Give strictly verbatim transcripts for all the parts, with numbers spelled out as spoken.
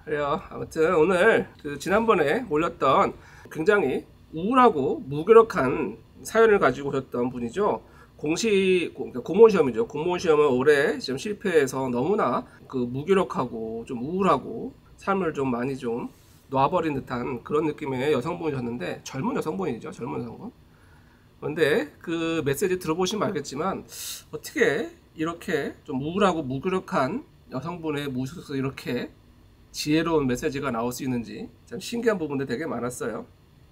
그래요. 아무튼 오늘 그 지난번에 올렸던 굉장히 우울하고 무기력한 사연을 가지고 오셨던 분이죠. 공시 공무원 시험이죠. 공무원 시험을 올해 지금 실패해서 너무나 그 무기력하고 좀 우울하고 삶을 좀 많이 좀 놔버린 듯한 그런 느낌의 여성분이셨는데, 젊은 여성분이죠. 젊은 여성분. 그런데 그 메시지 들어보시면 알겠지만 어떻게 이렇게 좀 우울하고 무기력한 여성분의 모습에서 이렇게 지혜로운 메시지가 나올 수 있는지 참 신기한 부분들 되게 많았어요.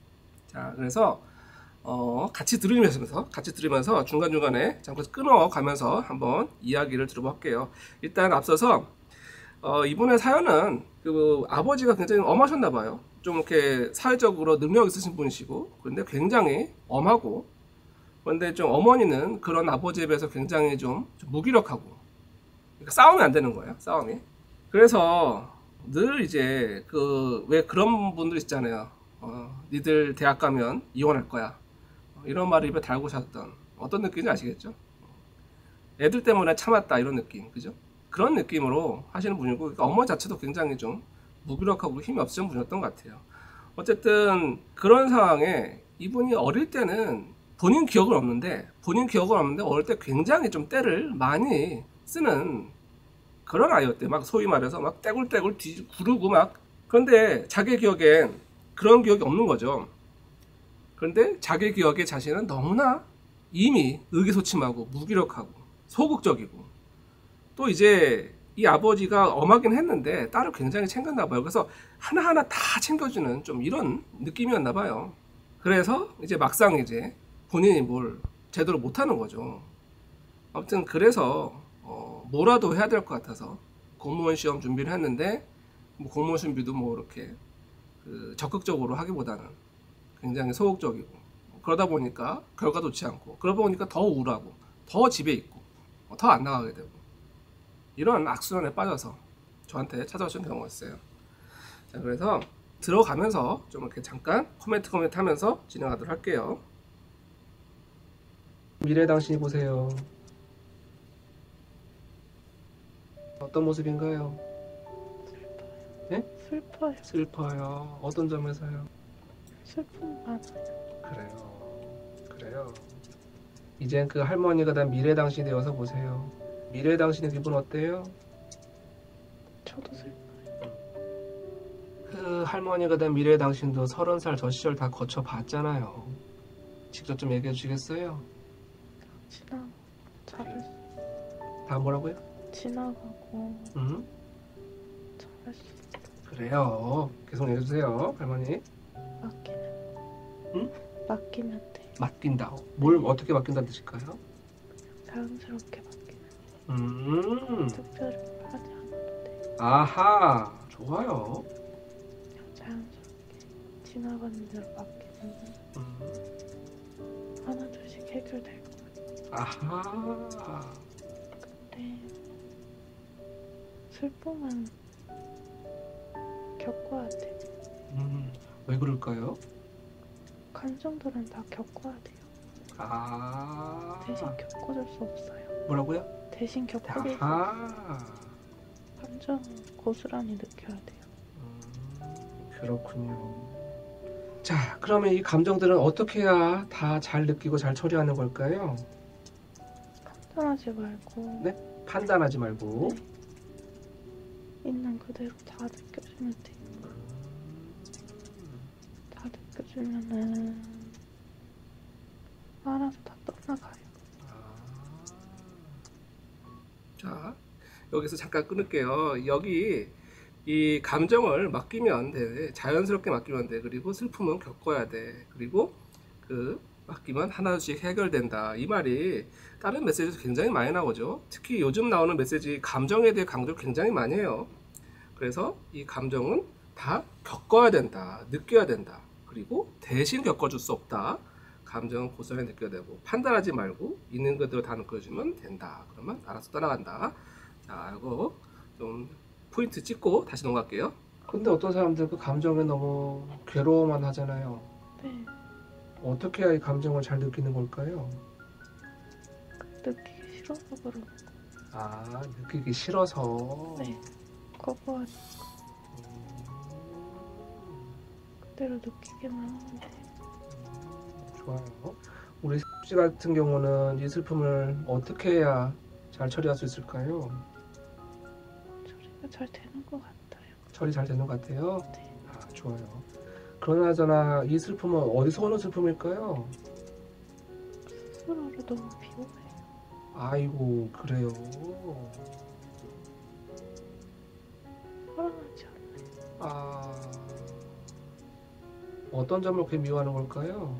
자, 그래서 어, 같이 들으면서 같이 들으면서 중간중간에 잠깐 끊어가면서 한번 이야기를 들어볼게요. 일단 앞서서 어, 이분의 사연은 그 아버지가 굉장히 엄하셨나 봐요. 좀 이렇게 사회적으로 능력 있으신 분이시고, 그런데 굉장히 엄하고, 그런데 좀 어머니는 그런 아버지에 비해서 굉장히 좀, 좀 무기력하고, 그러니까 싸우면 안 되는 거예요. 싸움이. 그래서 늘 이제 그 왜 그런 분들 있잖아요. 어, 니들 대학 가면 이혼할 거야. 이런 말을 입에 달고 사셨던, 어떤 느낌인지 아시겠죠? 애들 때문에 참았다, 이런 느낌, 그죠? 그런 느낌으로 하시는 분이고, 그러니까 어머니 자체도 굉장히 좀 무기력하고 힘이 없으신 분이었던 것 같아요. 어쨌든 그런 상황에 이분이 어릴 때는 본인 기억은 없는데 본인 기억은 없는데 어릴 때 굉장히 좀 때를 많이 쓰는 그런 아이였대요. 막 소위 말해서 막 떼굴떼굴 뒤 구르고 막. 그런데 자기 기억엔 그런 기억이 없는 거죠. 그런데 자기 기억에 자신은 너무나 이미 의기소침하고 무기력하고 소극적이고, 또 이제 이 아버지가 엄하긴 했는데 딸을 굉장히 챙겼나 봐요. 그래서 하나하나 다 챙겨주는 좀 이런 느낌이었나 봐요. 그래서 이제 막상 이제 본인이 뭘 제대로 못하는 거죠. 아무튼 그래서 어 뭐라도 해야 될 것 같아서 공무원 시험 준비를 했는데, 뭐 공무원 준비도 뭐 이렇게 그 적극적으로 하기보다는 굉장히 소극적이고, 그러다 보니까 결과도 좋지 않고, 그러다 보니까 더 우울하고 더 집에 있고 더 안 나가게 되고, 이런 악순환에 빠져서 저한테 찾아오신 경우가 있어요. 자, 그래서 들어가면서 좀 이렇게 잠깐 코멘트 코멘트 하면서 진행하도록 할게요. 미래 당신이 보세요. 어떤 모습인가요? 슬퍼요. 네? 슬퍼요. 슬퍼요. 어떤 점에서요? 슬픔 많아요. 그래요. 그래요. 이젠 그 할머니가 된 미래 당신이 되어서 보세요. 미래 당신의 기분 어때요? 저도 슬퍼요. 그 할머니가 된 미래 당신도 서른 살 저 시절 다 거쳐 봤잖아요. 직접 좀 얘기해 주시겠어요? 지나고 잘할 수, 다 뭐라고요? 지나가고 음? 잘할 수 있어. 그래요. 계속 얘기해 주세요, 할머니. 맡기면. 응? 맡기면 돼. 맡긴다. 뭘 어떻게 맡긴다는 뜻일까요? 자연스럽게 맡기면 돼. 음. 특별히 하지 않아도 돼. 아하. 좋아요. 그냥 자연스럽게 지나가는 대로 맡기면 음. 하나 둘씩 해결될 거야. 아하. 근데 슬픔은 겪어야 돼. 음. 왜 그럴까요? 감정들은 다 겪어야 돼요. 아. 대신 겪어줄 수 없어요. 뭐라고요? 대신 겪어줄 수 아하. 없어요. 감정은 고스란히 느껴야 돼요. 음, 그렇군요. 자, 그러면 이 감정들은 어떻게 해야 다 잘 느끼고 잘 처리하는 걸까요? 판단하지 말고 네? 판단하지 말고. 네. 있는 그대로 다 느껴주면 돼요. 다 느껴주면은 알아서 다 떠나가요. 자, 여기서 잠깐 끊을게요. 여기 이 감정을 맡기면 돼. 자연스럽게 맡기면 돼. 그리고 슬픔은 겪어야 돼. 그리고 그 맡기면 하나씩 해결된다. 이 말이 다른 메시지도 굉장히 많이 나오죠. 특히 요즘 나오는 메시지 감정에 대해 강조를 굉장히 많이 해요. 그래서 이 감정은 다 겪어야 된다. 느껴야 된다. 그리고 대신 겪어줄 수 없다. 감정은 고스란히 느껴야 되고, 판단하지 말고 있는 그대로 다 느껴주면 된다. 그러면 알아서 따라간다. 자, 이거 좀 포인트 찍고 다시 넘어갈게요. 근데 어떤 사람들 그 감정에 너무 괴로워만 하잖아요. 네. 어떻게 해야 이 감정을 잘 느끼는 걸까요? 느끼기 싫어서 그러는 거. 아, 느끼기 싫어서. 네. 거부하지. 음, 그대로 느끼기만 하면 돼. 좋아요. 우리 씨 같은 경우는 이 슬픔을 어떻게 해야 잘 처리할 수 있을까요? 처리가 잘 되는 것 같아요. 처리 잘 되는 것 같아요? 네. 아, 좋아요. 그러나저나 이 슬픔은 어디서 오는 슬픔일까요? 스스로를 너무 비호해요. 아이고, 그래요. 사랑하지 않아요. 아, 어떤 점을 그렇게 미워하는 걸까요?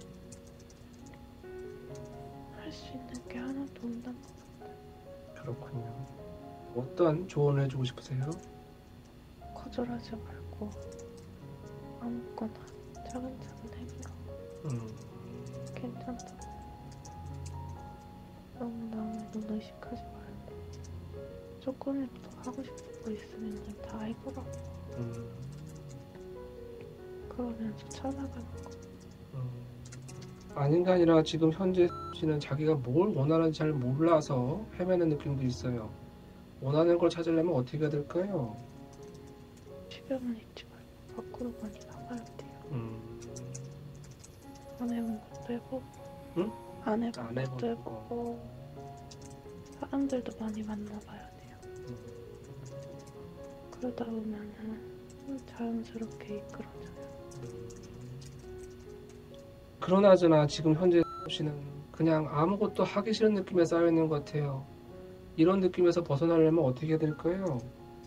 할 수 있는 게 하나도 없는 것 같아요. 그렇군요. 어떤 조언을 해주고 싶으세요? 거절하지 말고 아무거나 차근차근 해보라. 음, 괜찮다. 너무 남의 눈 의식하지 말고 조금이라도 하고 싶은 거 있으면 다 해보라. 음, 그러면서 찾아가는 거. 음. 아닌 게 아니라 지금 현재 씨는 자기가 뭘 원하는지 잘 몰라서 헤매는 느낌도 있어요. 원하는 걸 찾으려면 어떻게 해야 될까요? 집에만 있지 말고 밖으로 많이 나가야 돼요. 음, 안 해본 것도 해보고 응? 안 해본 안 것도 해본 거. 해보고 사람들도 많이 만나봐야 돼요. 음, 그러다 보면은 자연스럽게 이끌어져요. 그러나저나 지금 현재 씨는 그냥 아무것도 하기 싫은 느낌에 쌓여 있는 것 같아요. 이런 느낌에서 벗어나려면 어떻게 해야 될까요?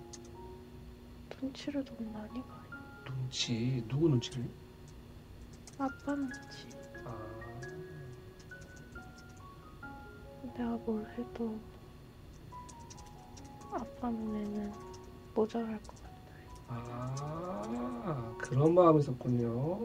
눈치를 너무 많이 봐요. 눈치, 누구 눈치를? 아빠 눈치. 아, 내가 뭘 해도 아빠 눈에는 모자랄 것 같아요. 아, 그런 마음이 있었군요.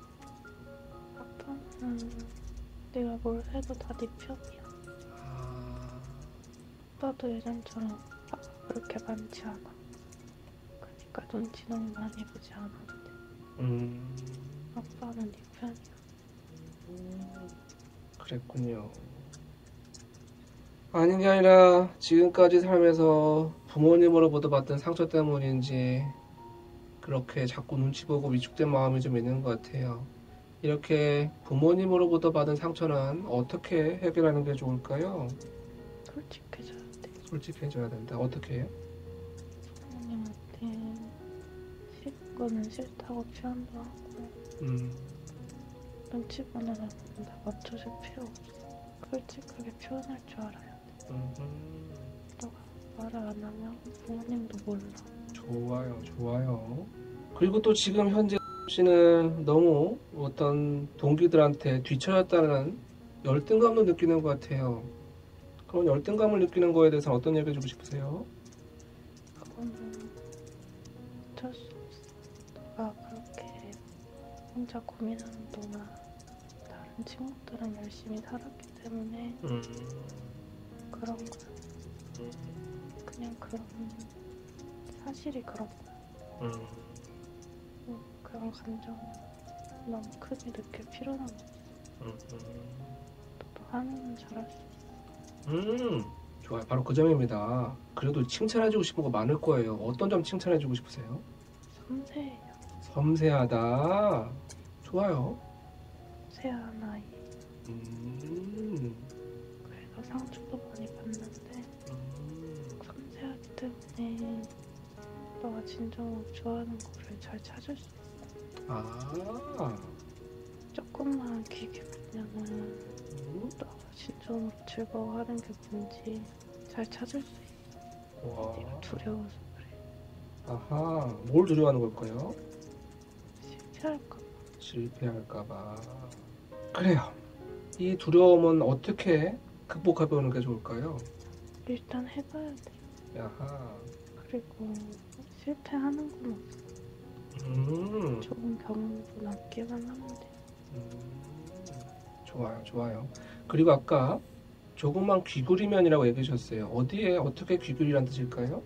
아빠는 내가 뭘 해도 다 네 편이야. 아, 아빠도 예전처럼 아빠가 그렇게 많지 않아. 그러니까 눈치 너무 많이 보지 않아도 돼. 음, 아빠는 네 편이야. 그랬군요. 아닌 게 아니라 지금까지 살면서 부모님으로부터 받던 상처 때문인지 그렇게 자꾸 눈치 보고 위축된 마음이 좀 있는 것 같아요. 이렇게 부모님으로부터 받은 상처는 어떻게 해결하는 게 좋을까요? 솔직해져야 돼. 솔직해져야 된다. 어떻게 해요? 부모님한테 싫은 거는 싫다고 표현도 하고 음, 눈치 보느라 다 맞춰줄 필요 없어. 솔직하게 표현할 줄 알아야 돼. 음, 너가 말을 안 하면 부모님도 몰라. 좋아요, 좋아요. 그리고 또 지금 현재 씨는 너무 어떤 동기들한테 뒤처졌다는 열등감도 느끼는 것 같아요. 그런 열등감을 느끼는 거에 대해서 어떤 얘기 해주고 싶으세요? 그거는 어쩔 수 없어. 너가 그렇게 혼자 고민하는 동안 다른 친구들은 열심히 살았기 때문에 음, 그런 거야. 그냥 그런 사실이 그런 거야. 음, 음, 그런 감정 너무 크게 느낄 필요는 없어. 음, 너도 하면 잘할 수 있어. 음, 좋아요. 바로 그 점입니다. 그래도 칭찬해주고 싶은 거 많을 거예요. 어떤 점 칭찬해주고 싶으세요? 섬세해요. 섬세하다. 좋아요. 섬세한 아이. 음, 그래서 상처도 많이 받는데 음, 섬세하기 때문에 너가 진정으로 좋아하는 거를 잘 찾을 수 있어. 아, 조금만 귀 기울이면은 음, 너가 진정으로 즐거워하는 게 뭔지 잘 찾을 수 있어. 와, 네가 두려워서 그래. 아하, 뭘 두려워하는 걸까요? 실패할까 봐. 실패할까봐. 그래요. 이 두려움은 어떻게 극복해보는 게 좋을까요? 일단 해봐야 돼. 야하, 그리고 실패하는 건 없어. 음, 좋은 경험도 남기만 하면 돼. 음, 좋아요, 좋아요. 그리고 아까 조금만 귀구리면이라고 얘기하셨어요. 어디에 어떻게 귀구리란 뜻일까요?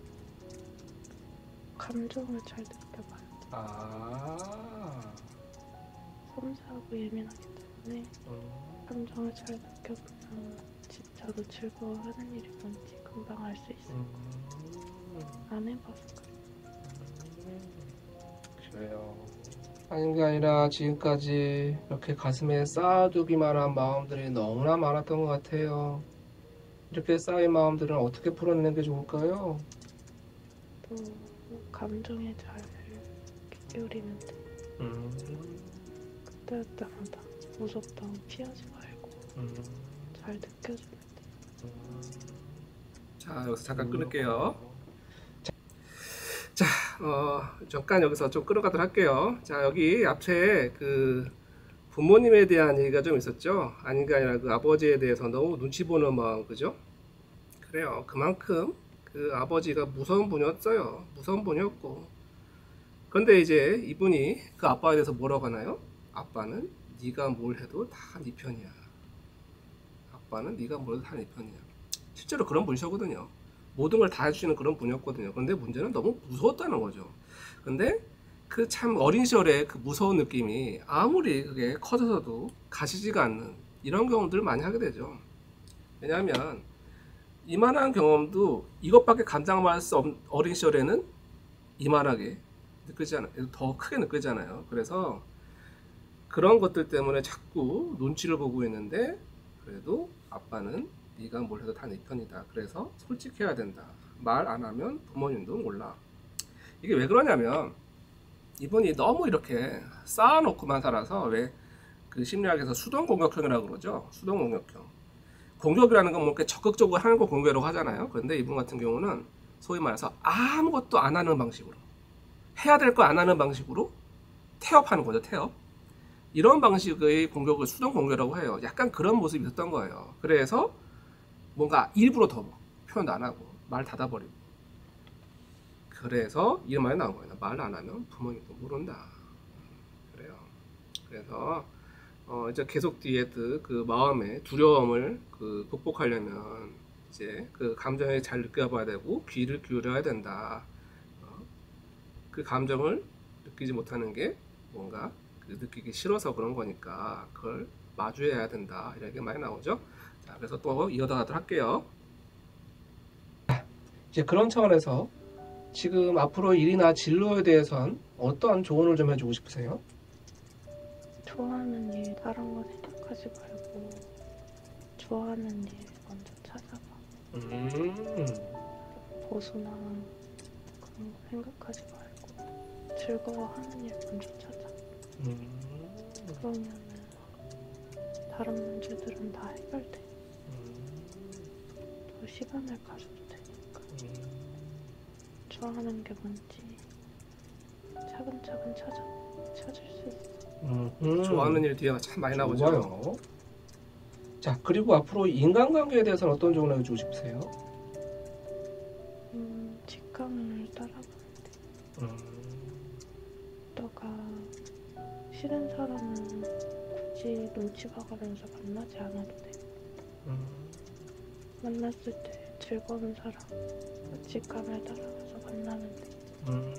감정을 잘 느껴봐야 돼. 아, 섬세하고 예민하기 때문에 음, 감정을 잘 느껴보면 진짜 너 즐거워하는 일이 뭔지 금방 알 수 있어. 음, 안 해봐서 그래. 그래요. 아닌 게 아니라 지금까지 이렇게 가슴에 쌓아두기만 한 마음들이 너무나 많았던 것 같아요. 이렇게 쌓인 마음들은 어떻게 풀어내는 게 좋을까요? 또 감정에 잘 기울이면 돼. 음, 그때그때마다 무섭다고 피하지 말고 음, 잘 느껴주면 돼. 자, 여기서 잠깐 끊을게요. 자, 어, 잠깐 여기서 좀 끌어가도록 할게요. 자, 여기 앞에 그 부모님에 대한 얘기가 좀 있었죠. 아닌가 아니라 그 아버지에 대해서 너무 눈치 보는 마음, 그죠? 그래요. 그만큼 그 아버지가 무서운 분이었어요. 무서운 분이었고. 그런데 이제 이분이 그 아빠에 대해서 뭐라고 하나요? 아빠는 네가 뭘 해도 다 네 편이야. 아빠는 네가 뭘 해도 다 네 편이야. 실제로 그런 분이셨거든요. 모든 걸 다 해주시는 그런 분이었거든요. 그런데 문제는 너무 무서웠다는 거죠. 근데 그 참 어린 시절에 그 무서운 느낌이 아무리 그게 커져서도 가시지가 않는 이런 경험들을 많이 하게 되죠. 왜냐하면 이만한 경험도 이것밖에 감당할 수 없는 어린 시절에는 이만하게 느끼지 않아요. 더 크게 느끼잖아요. 그래서 그런 것들 때문에 자꾸 눈치를 보고 있는데 그래도 아빠는 네가 뭘 해도 다 네 편이다. 그래서 솔직해야 된다. 말 안 하면 부모님도 몰라. 이게 왜 그러냐면 이분이 너무 이렇게 쌓아놓고만 살아서 왜 그 심리학에서 수동공격형이라고 그러죠. 수동공격형. 공격이라는 건 뭐 이렇게 적극적으로 하는 거 공격이라고 하잖아요. 그런데 이분 같은 경우는 소위 말해서 아무것도 안 하는 방식으로 해야 될 거 안 하는 방식으로 태업하는 거죠. 태업. 이런 방식의 공격을 수동 공격이라고 해요. 약간 그런 모습이 있었던 거예요. 그래서 뭔가 일부러 더 표현도 안 하고 말 닫아버리고 그래서 이런 말이 나온 거예요. 말 안 하면 부모님도 모른다. 그래요. 그래서 어 이제 계속 뒤에 그 마음의 두려움을 그 극복하려면 이제 그 감정에 잘 느껴봐야 되고 귀를 기울여야 된다. 어 그 감정을 느끼지 못하는 게 뭔가 그 느끼기 싫어서 그런 거니까 그걸 마주해야 된다. 이렇게 많이 나오죠. 자, 그래서 또 이어가도록 할게요. 이제 그런 차원에서 지금 앞으로 일이나 진로에 대해선 어떠한 조언을 좀 해주고 싶으세요? 좋아하는 일 다른 거 생각하지 말고 좋아하는 일 먼저 찾아봐. 음, 보수나 그런 거 생각하지 말고 즐거워하는 일 먼저 찾아. 음, 그러면은 다른 문제들은 다 해결돼. 음, 더 시간을 가져도 되니까. 음. 좋아하는 게 뭔지 차근차근 찾아 찾을 수 있어. 음, 좋아하는 일 뒤에 참 많이 나오죠. 좋아요. 자, 그리고 앞으로 인간관계에 대해서는 어떤 조언을 해주고 싶으세요? 음, 직감을 따라가는데 음, 너가 싫은 사람은 굳이 눈치 봐가면서 만나지 않아도 돼. 음, 만났을 때 즐거운 사람 직감을 따라가서 만나면 돼. 음,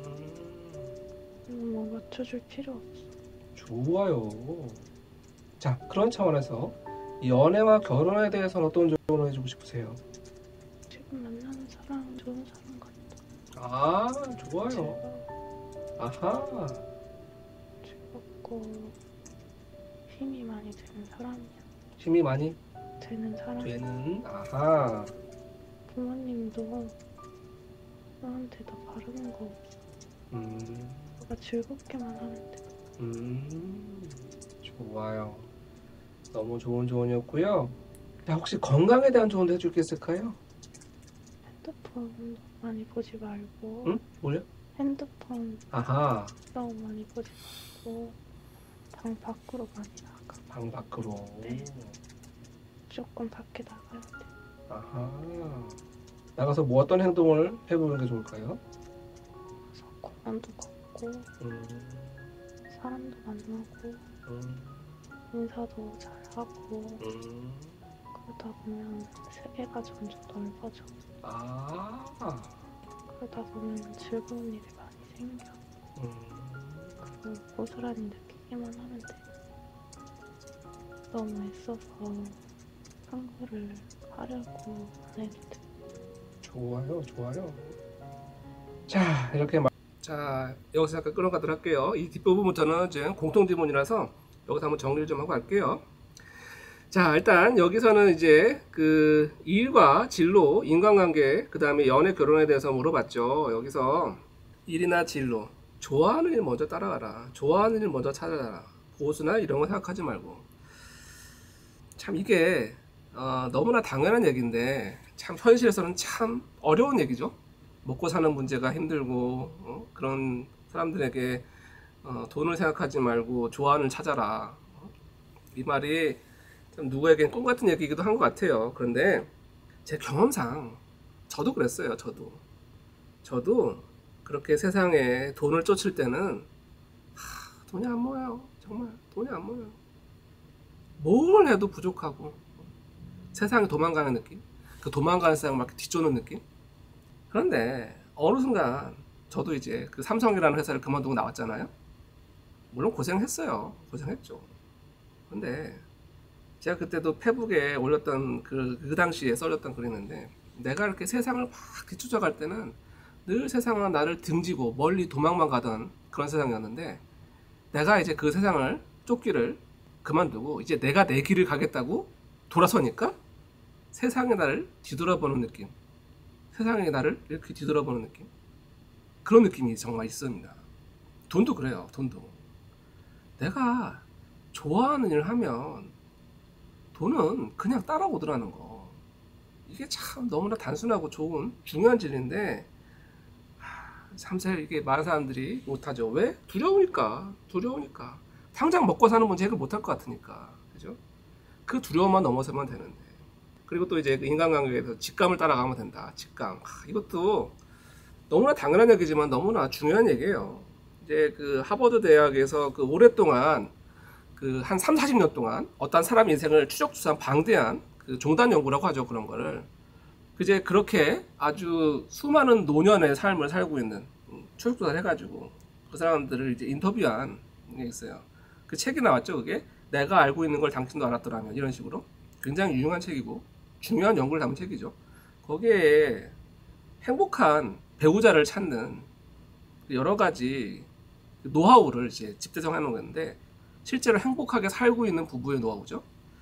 뭐 맞춰줄 필요 없어. 좋아요. 자, 그런 차원에서 연애와 결혼에 대해서는 어떤 조언을 해주고 싶으세요? 지금 만나는 사람 좋은 사람 같아. 아, 좋아요. 즐거워. 아하, 즐겁고 힘이 많이 되는 사람이야. 힘이 많이 되는 사람. 되는, 아하, 부모님도 너한테 더 바르는 거 없어. 음, 너가 즐겁게만 하면 돼. 음, 좋아요. 너무 좋은 조언이었고요. 자, 혹시 건강에 대한 조언도 해줄 게 있을까요? 핸드폰 많이 보지 말고 응? 뭐요? 핸드폰 아하, 너무 많이 보지 말고 방 밖으로 많이 나가. 방 밖으로. 네. 무조건 밖에 나가야 돼. 아하. 나가서 뭐 어떤 행동을 해보는 게 좋을까요? 그래서 공원도 걷고 음, 사람도 만나고 음, 인사도 잘하고 음. 그러다 보면 세계가 점점 넓어져. 아, 그러다 보면 즐거운 일이 많이 생겨. 음, 그리고 고스란히 느끼기만 하면 돼. 너무 애써서 한 거를 하려고 안 해도 돼. 좋아요, 좋아요. 자, 이렇게 마... 자, 여기서 잠깐 끌어가도록 할게요. 이 뒷부분부터는 이제 공통지문이라서 여기서 한번 정리를 좀 하고 갈게요. 자, 일단 여기서는 이제 그 일과 진로, 인간관계, 그 다음에 연애, 결혼에 대해서 물어봤죠. 여기서 일이나 진로, 좋아하는 일 먼저 따라가라. 좋아하는 일 먼저 찾아라. 보수나 이런 거 생각하지 말고. 참 이게 어, 너무나 당연한 얘기인데 참 현실에서는 참 어려운 얘기죠. 먹고 사는 문제가 힘들고 어? 그런 사람들에게 어, 돈을 생각하지 말고 좋아하는 일 찾아라. 어? 이 말이 참 누구에겐 꿈 같은 얘기이기도 한 것 같아요. 그런데 제 경험상 저도 그랬어요. 저도 저도 그렇게 세상에 돈을 쫓을 때는 하, 돈이 안 모여요. 정말 돈이 안 모여요. 뭘 해도 부족하고 세상에 도망가는 느낌, 그 도망가는 세상을 막 뒤쫓는 느낌. 그런데 어느 순간 저도 이제 그 삼성이라는 회사를 그만두고 나왔잖아요. 물론 고생했어요. 고생했죠. 근데 제가 그때도 페북에 올렸던 그, 그 당시에 써렸던 글이었는데, 내가 이렇게 세상을 막 뒤쫓아갈 때는 늘 세상은 나를 등지고 멀리 도망만 가던 그런 세상이었는데, 내가 이제 그 세상을 쫓기를 그만두고 이제 내가 내 길을 가겠다고 돌아서니까 세상이 나를 뒤돌아보는 느낌, 세상이 나를 이렇게 뒤돌아보는 느낌, 그런 느낌이 정말 있습니다. 돈도 그래요. 돈도 내가 좋아하는 일을 하면 돈은 그냥 따라오더라는 거. 이게 참 너무나 단순하고 좋은 중요한 진리인데 참새 이게 많은 사람들이 못하죠. 왜? 두려우니까. 두려우니까. 당장 먹고 사는 문제 해결 못할 것 같으니까. 그죠? 그 두려움만 넘어서면 되는데. 그리고 또 이제 인간관계에서 직감을 따라가면 된다. 직감. 하, 이것도 너무나 당연한 얘기지만 너무나 중요한 얘기예요. 이제 그 하버드 대학에서 그 오랫동안 그 한 삼, 사십 년 동안 어떤 사람 인생을 추적추산 방대한 그 종단 연구라고 하죠. 그런 거를. 그제 그렇게 아주 수많은 노년의 삶을 살고 있는 추적조사를 해가지고 그 사람들을 이제 인터뷰한 게 있어요. 그 책이 나왔죠. 그게 내가 알고 있는 걸 당신도 알았더라면, 이런 식으로 굉장히 유용한 책이고 중요한 연구를 담은 책이죠. 거기에 행복한 배우자를 찾는 여러 가지 노하우를 이제 집대성해 놓은 건데, 실제로 행복하게 살고 있는 부부의 노하우죠.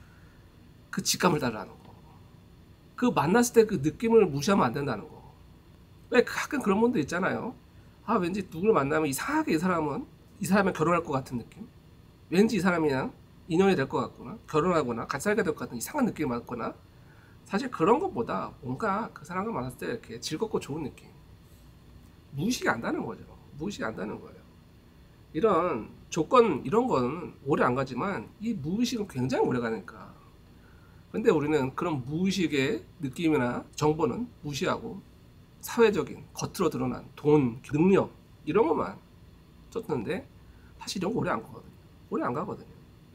그 직감을 따르라는 거. 그 만났을 때 그 느낌을 무시하면 안 된다는 거. 왜 가끔 그런 분들 있잖아요. 아, 왠지 누구를 만나면 이상하게 이 사람은 이 사람이랑 결혼할 것 같은 느낌. 왠지 이 사람이랑 인연이 될 것 같거나 결혼하거나 같이 살게 될 것 같은 이상한 느낌이 많거나, 사실 그런 것보다 뭔가 그 사람과 만났을 때 이렇게 즐겁고 좋은 느낌. 무의식이 안다는 거죠. 무의식이 안다는 거예요. 이런 조건, 이런 건 오래 안 가지만 이 무의식은 굉장히 오래 가니까. 근데 우리는 그런 무의식의 느낌이나 정보는 무시하고 사회적인 겉으로 드러난 돈, 능력 이런 것만 쫓는데 사실 이런 거 오래 안 가거든요. 오래 안 가거든요.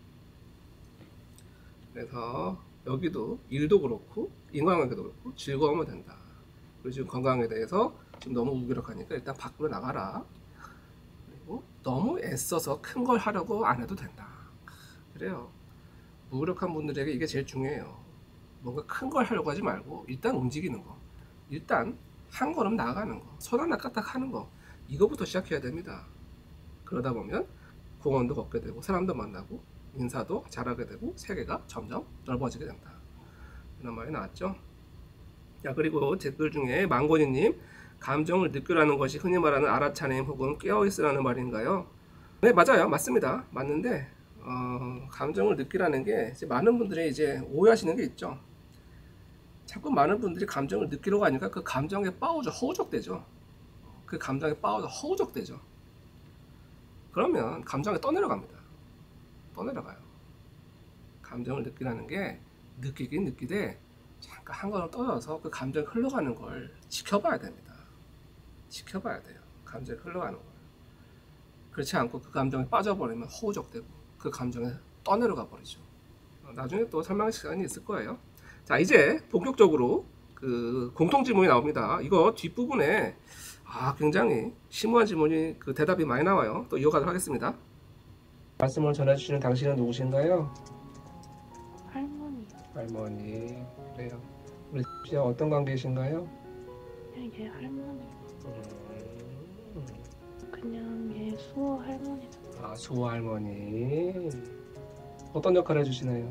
그래서 여기도 일도 그렇고 인간관계도 그렇고 즐거우면 된다. 그리고 지금 건강에 대해서 지금 너무 무기력하니까 일단 밖으로 나가라. 그리고 너무 애써서 큰 걸 하려고 안 해도 된다. 그래요. 무기력한 분들에게 이게 제일 중요해요. 뭔가 큰 걸 하려고 하지 말고 일단 움직이는 거, 일단 한 걸음 나아가는 거, 손 하나 까딱 하는 거, 이거부터 시작해야 됩니다. 그러다 보면 공원도 걷게 되고 사람도 만나고 인사도 잘하게 되고 세계가 점점 넓어지게 된다. 이런 말이 나왔죠. 자, 그리고 댓글 중에 망고니님, 감정을 느끼라는 것이 흔히 말하는 알아차림 혹은 깨어있으라는 말인가요? 네, 맞아요. 맞습니다. 맞는데 어, 감정을 느끼라는 게 이제 많은 분들이 이제 오해하시는 게 있죠. 자꾸 많은 분들이 감정을 느끼려고 하니까 그 감정에 빠져 허우적대죠. 그 감정에 빠져 허우적대죠. 그러면 감정에 떠내려갑니다. 떠내려가요. 감정을 느끼라는 게 느끼긴 느끼되 잠깐 한 걸음 떨어져서 그 감정이 흘러가는 걸 지켜봐야 됩니다. 지켜봐야 돼요. 감정이 흘러가는 걸. 그렇지 않고 그 감정에 빠져버리면 허우적대고 그 감정에 떠내려가 버리죠. 나중에 또 설명 시간이 있을 거예요. 자, 이제 본격적으로 그 공통 지문이 나옵니다. 이거 뒷부분에 아 굉장히 심오한 지문이 그 대답이 많이 나와요. 또 이어가도록 하겠습니다. 말씀을 전해주시는 당신은 누구신가요? 할머니요. 할머니. 그래요. 우리 씨와 어떤 관계이신가요? 그냥 얘 할머니. 음, 그냥 얘 수호 할머니. 아, 수호 할머니. 어떤 역할 해주시나요?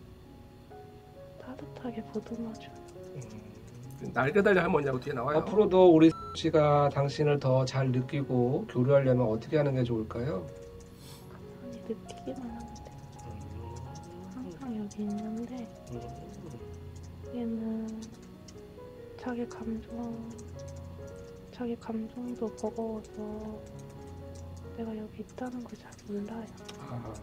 따뜻하게 보듬어줘요. 음, 날개 달린 할머니하고 뒤에 나와요. 앞으로도 우리 씨가 당신을 더 잘 느끼고 교류하려면 어떻게 하는 게 좋을까요? 가만히 느끼기만 하면 돼요. 음, 항상 여기 있는데 음, 얘는 자기 감정, 자기 감정도 버거워서 내가 여기 있다는 걸 잘 몰라요. 아,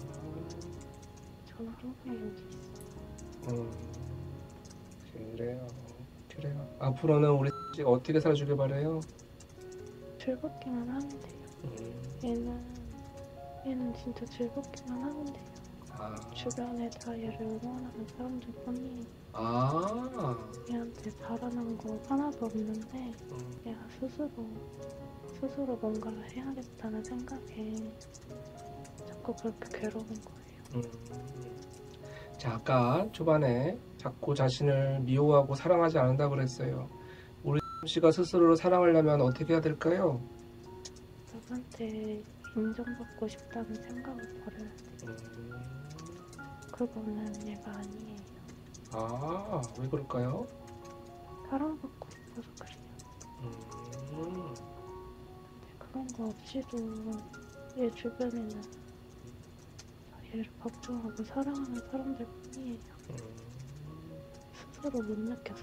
저는 항상 여기 있어요. 음, 그래요. 그래요. 앞으로는 우리 씨가 어떻게 살아주길 바래요? 즐겁기만 하면 돼요. 음, 얘는 얘는 진짜 즐겁기만 하면 돼요. 아, 주변에 다 얘를 응원하는 사람들 뿐이에요. 아, 얘한테 바라는 거 하나도 없는데 음, 얘가 스스로 스스로 뭔가를 해야겠다는 생각에 자꾸 그렇게 괴로운 거예요. 음. 자, 아까 초반에 자꾸 자신을 미워하고 사랑하지 않는다 그랬어요. 우리 씨가 스스로를 사랑하려면 어떻게 해야 될까요? 남한테 인정받고 싶다는 생각을 버려야 돼요. 음, 그거는 얘가 아니에요. 아, 왜 그럴까요? 사랑받고 싶어서 그래요. 음, 근데 그런 거 없이도 얘 주변에는 얘를 걱정하고 사랑하는 사람들 뿐이에요. 음, 스스로 못 느껴서.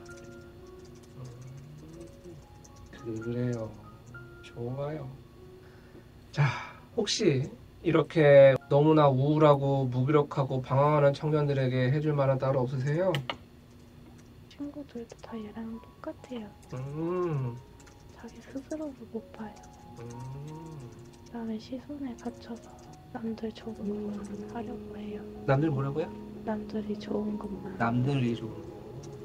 음, 그래요. 좋아요. 자, 혹시 이렇게 너무나 우울하고 무기력하고 방황하는 청년들에게 해줄 말은 따로 없으세요? 친구들도 다 얘랑 똑같아요. 음, 자기 스스로를 못 봐요. 음. 남의 시선에 갇혀서 남들 좋은 것만 하려고 해요. 남들 뭐라고요? 남들이 좋은 것만. 남들이 좋은 거.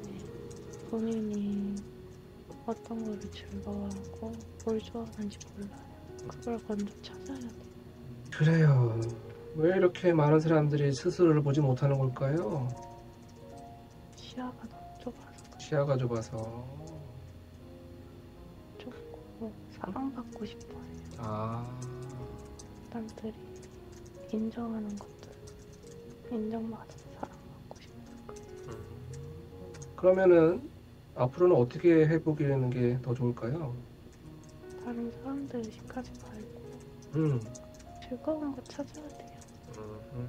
본인이 어떤 거를 즐거워하고 뭘 좋아하는지 몰라요. 그걸 먼저 찾아야 돼요. 그래요. 왜 이렇게 많은 사람들이 스스로를 보지 못하는 걸까요? 시야가 너무 좁아서 그래요. 시야가 좁아서. 좁고 사랑받고 싶어요. 아, 남들이 인정하는 것들 인정받아서 사랑받고 싶어요. 그러면은 앞으로는 어떻게 해보기는 게 더 좋을까요? 다른 사람들 의식하지 말고 음, 즐거운 거 찾아야 돼요. 음,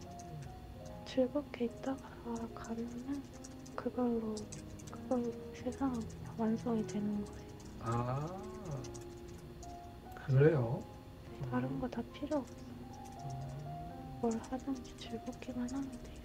즐겁게 있다가 가면은 그걸로 그걸로 세상은 그냥 완성이 되는 거예요. 아, 그래요. 다른 거 다 필요 없어요. 뭘 하든지 즐겁게만 하면 돼요.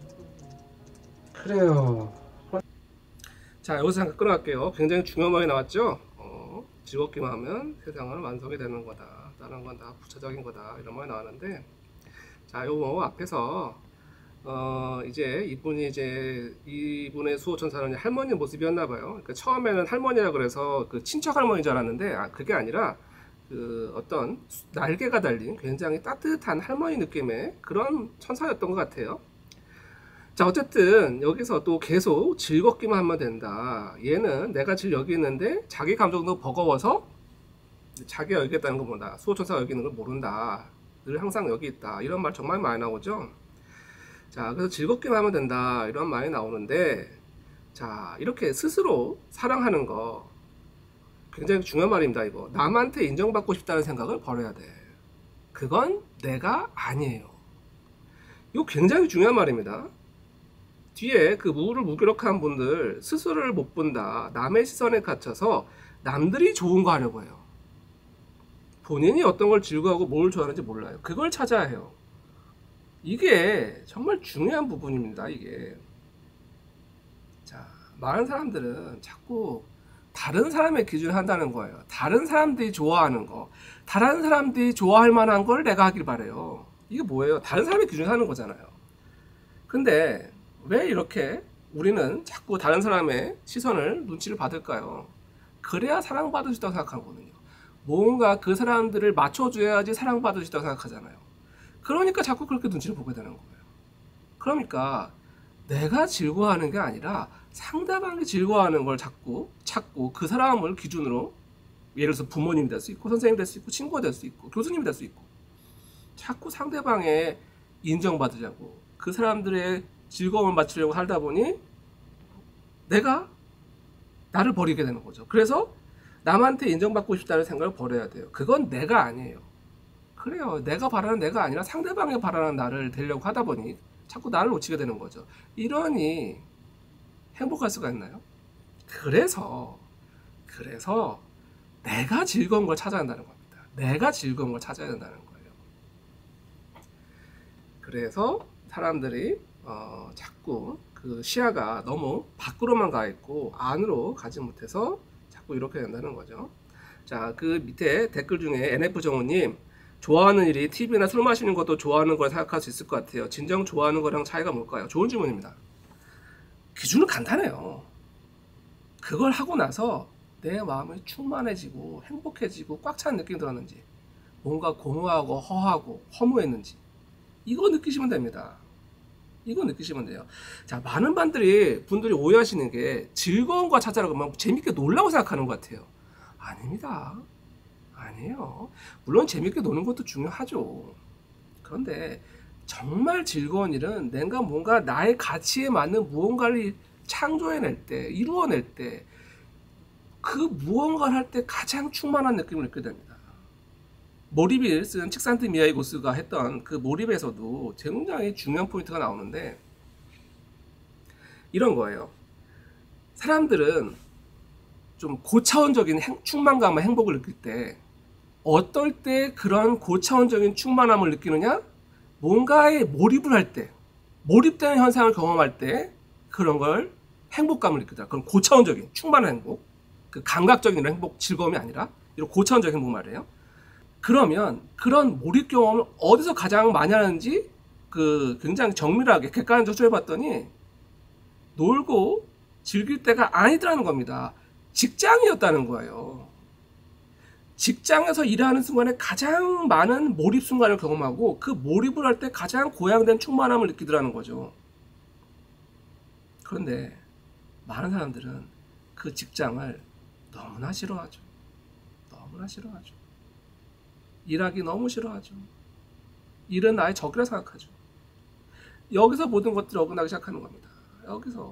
그래요. 자, 여기서 잠깐 끊어갈게요. 굉장히 중요한 말이 나왔죠? 어, 즐겁기만 하면 세상은 완성이 되는 거다. 다른 건 다 부차적인 거다. 이런 말이 나왔는데, 자, 요거 앞에서, 어, 이제 이분이 이제, 이분의 수호천사는 할머니 모습이었나봐요. 그러니까 처음에는 할머니라 그래서 그 친척 할머니인 줄 알았는데, 아, 그게 아니라, 그 어떤 날개가 달린 굉장히 따뜻한 할머니 느낌의 그런 천사였던 것 같아요. 자, 어쨌든 여기서 또 계속 즐겁기만 하면 된다. 얘는 내가 지금 여기 있는데 자기 감정도 버거워서 자기가 여기 있다는 거 모른다. 수호천사가 여기 있는 걸 모른다. 늘 항상 여기 있다. 이런 말 정말 많이 나오죠. 자, 그래서 즐겁기만 하면 된다. 이런 말이 나오는데, 자, 이렇게 스스로 사랑하는 거 굉장히 중요한 말입니다. 이거 남한테 인정받고 싶다는 생각을 버려야 돼. 그건 내가 아니에요. 이거 굉장히 중요한 말입니다. 뒤에 그 우를 무기력한 분들 스스로를 못 본다. 남의 시선에 갇혀서 남들이 좋은 거 하려고 해요. 본인이 어떤 걸 즐거워하고 뭘 좋아하는지 몰라요. 그걸 찾아야 해요. 이게 정말 중요한 부분입니다. 이게. 자, 많은 사람들은 자꾸 다른 사람의 기준을 한다는 거예요. 다른 사람들이 좋아하는 거, 다른 사람들이 좋아할 만한 걸 내가 하길 바래요. 이게 뭐예요? 다른 사람의 기준을 하는 거잖아요. 근데 왜 이렇게 우리는 자꾸 다른 사람의 시선을, 눈치를 받을까요? 그래야 사랑받을 수 있다고 생각하거든요. 뭔가 그 사람들을 맞춰줘야지 사랑받을 수 있다고 생각하잖아요. 그러니까 자꾸 그렇게 눈치를 보게 되는 거예요. 그러니까 내가 즐거워하는 게 아니라 상대방이 즐거워하는 걸 자꾸 찾고 그 사람을 기준으로 예를 들어서 부모님이 될 수 있고 선생님이 될 수 있고 친구가 될 수 있고 교수님이 될 수 있고 자꾸 상대방의 인정받으려고 그 사람들의 즐거움을 맞추려고 살다 보니 내가 나를 버리게 되는 거죠. 그래서 남한테 인정받고 싶다는 생각을 버려야 돼요. 그건 내가 아니에요. 그래요. 내가 바라는 내가 아니라 상대방이 바라는 나를 되려고 하다 보니 자꾸 나를 놓치게 되는 거죠. 이러니 행복할 수가 있나요? 그래서 그래서 내가 즐거운 걸 찾아야 한다는 겁니다. 내가 즐거운 걸 찾아야 된다는 거예요. 그래서 사람들이 어, 자꾸 그 시야가 너무 밖으로만 가 있고 안으로 가지 못해서 자꾸 이렇게 된다는 거죠. 자, 그 밑에 댓글 중에 엔에프정우님, 좋아하는 일이 티비나 술 마시는 것도 좋아하는 걸 생각할 수 있을 것 같아요. 진정 좋아하는 거랑 차이가 뭘까요? 좋은 질문입니다. 기준은 간단해요. 그걸 하고 나서 내 마음이 충만해지고 행복해지고 꽉 찬 느낌이 들었는지, 뭔가 공허하고 허하고 허무했는지, 이거 느끼시면 됩니다. 이거 느끼시면 돼요. 자, 많은 분들이 분들이 오해하시는 게 즐거운 거 찾아라 그러면 재밌게 놀라고 생각하는 것 같아요. 아닙니다. 아니에요. 물론 재밌게 노는 것도 중요하죠. 그런데 정말 즐거운 일은 내가 뭔가 나의 가치에 맞는 무언가를 창조해낼 때, 이루어낼 때, 그 무언가를 할 때 가장 충만한 느낌을 느끼게 됩니다. 모리빌 쓴 칙산트 미야이고스가 했던 그 몰입에서도 굉장히 중요한 포인트가 나오는데 이런 거예요. 사람들은 좀 고차원적인 행, 충만감과 행복을 느낄 때 어떨 때 그런 고차원적인 충만함을 느끼느냐? 뭔가에 몰입을 할 때, 몰입되는 현상을 경험할 때 그런 걸 행복감을 느끼더라. 그런 고차원적인 충만한 행복, 그 감각적인 이런 행복, 즐거움이 아니라 이런 고차원적인 행복 말이에요. 그러면 그런 몰입 경험을 어디서 가장 많이 하는지 그 굉장히 정밀하게 객관적으로 조사해봤더니 놀고 즐길 때가 아니더라는 겁니다. 직장이었다는 거예요. 직장에서 일하는 순간에 가장 많은 몰입 순간을 경험하고 그 몰입을 할 때 가장 고양된 충만함을 느끼더라는 거죠. 그런데 많은 사람들은 그 직장을 너무나 싫어하죠. 너무나 싫어하죠. 일하기 너무 싫어하죠. 일은 나의 적이라 생각하죠. 여기서 모든 것들이 어긋나기 시작하는 겁니다. 여기서.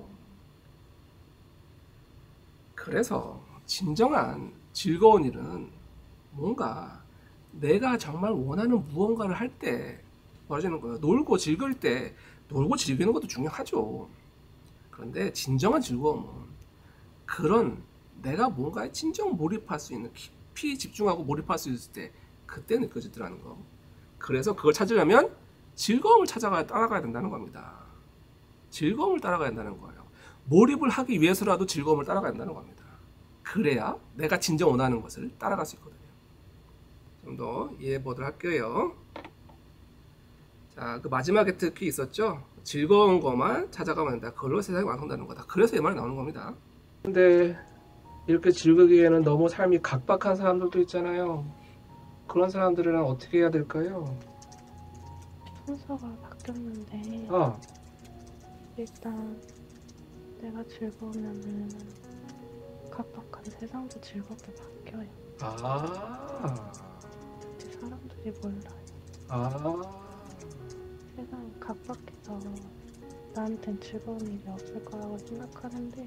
그래서 진정한 즐거운 일은 뭔가 내가 정말 원하는 무언가를 할 때 벌어지는 거예요. 놀고 즐길 때 놀고 즐기는 것도 중요하죠. 그런데 진정한 즐거움은 그런 내가 뭔가에 진정 몰입할 수 있는, 깊이 집중하고 몰입할 수 있을 때 그때 느껴지더라는 거. 그래서 그걸 찾으려면 즐거움을 찾아가야 따라가야 된다는 겁니다. 즐거움을 따라가야 한다는 거예요. 몰입을 하기 위해서라도 즐거움을 따라가야 한다는 겁니다. 그래야 내가 진정 원하는 것을 따라갈 수 있거든요. 좀 더 이해해 보도록 할게요. 자, 그 마지막에 특히 있었죠. 즐거운 것만 찾아가면 된다. 그걸로 세상이 완성되는 거다. 그래서 이 말이 나오는 겁니다. 근데 이렇게 즐기기에는 너무 삶이 각박한 사람들도 있잖아요. 그런 사람들은 어떻게 해야 될까요? 순서가 바뀌었는데 아, 일단 내가 즐거우면은 각박한 세상도 즐겁게 바뀌어요. 아, 근데 사람들이 몰라요. 아, 세상이 각박해서 나한텐 즐거운 일이 없을 거라고 생각하는데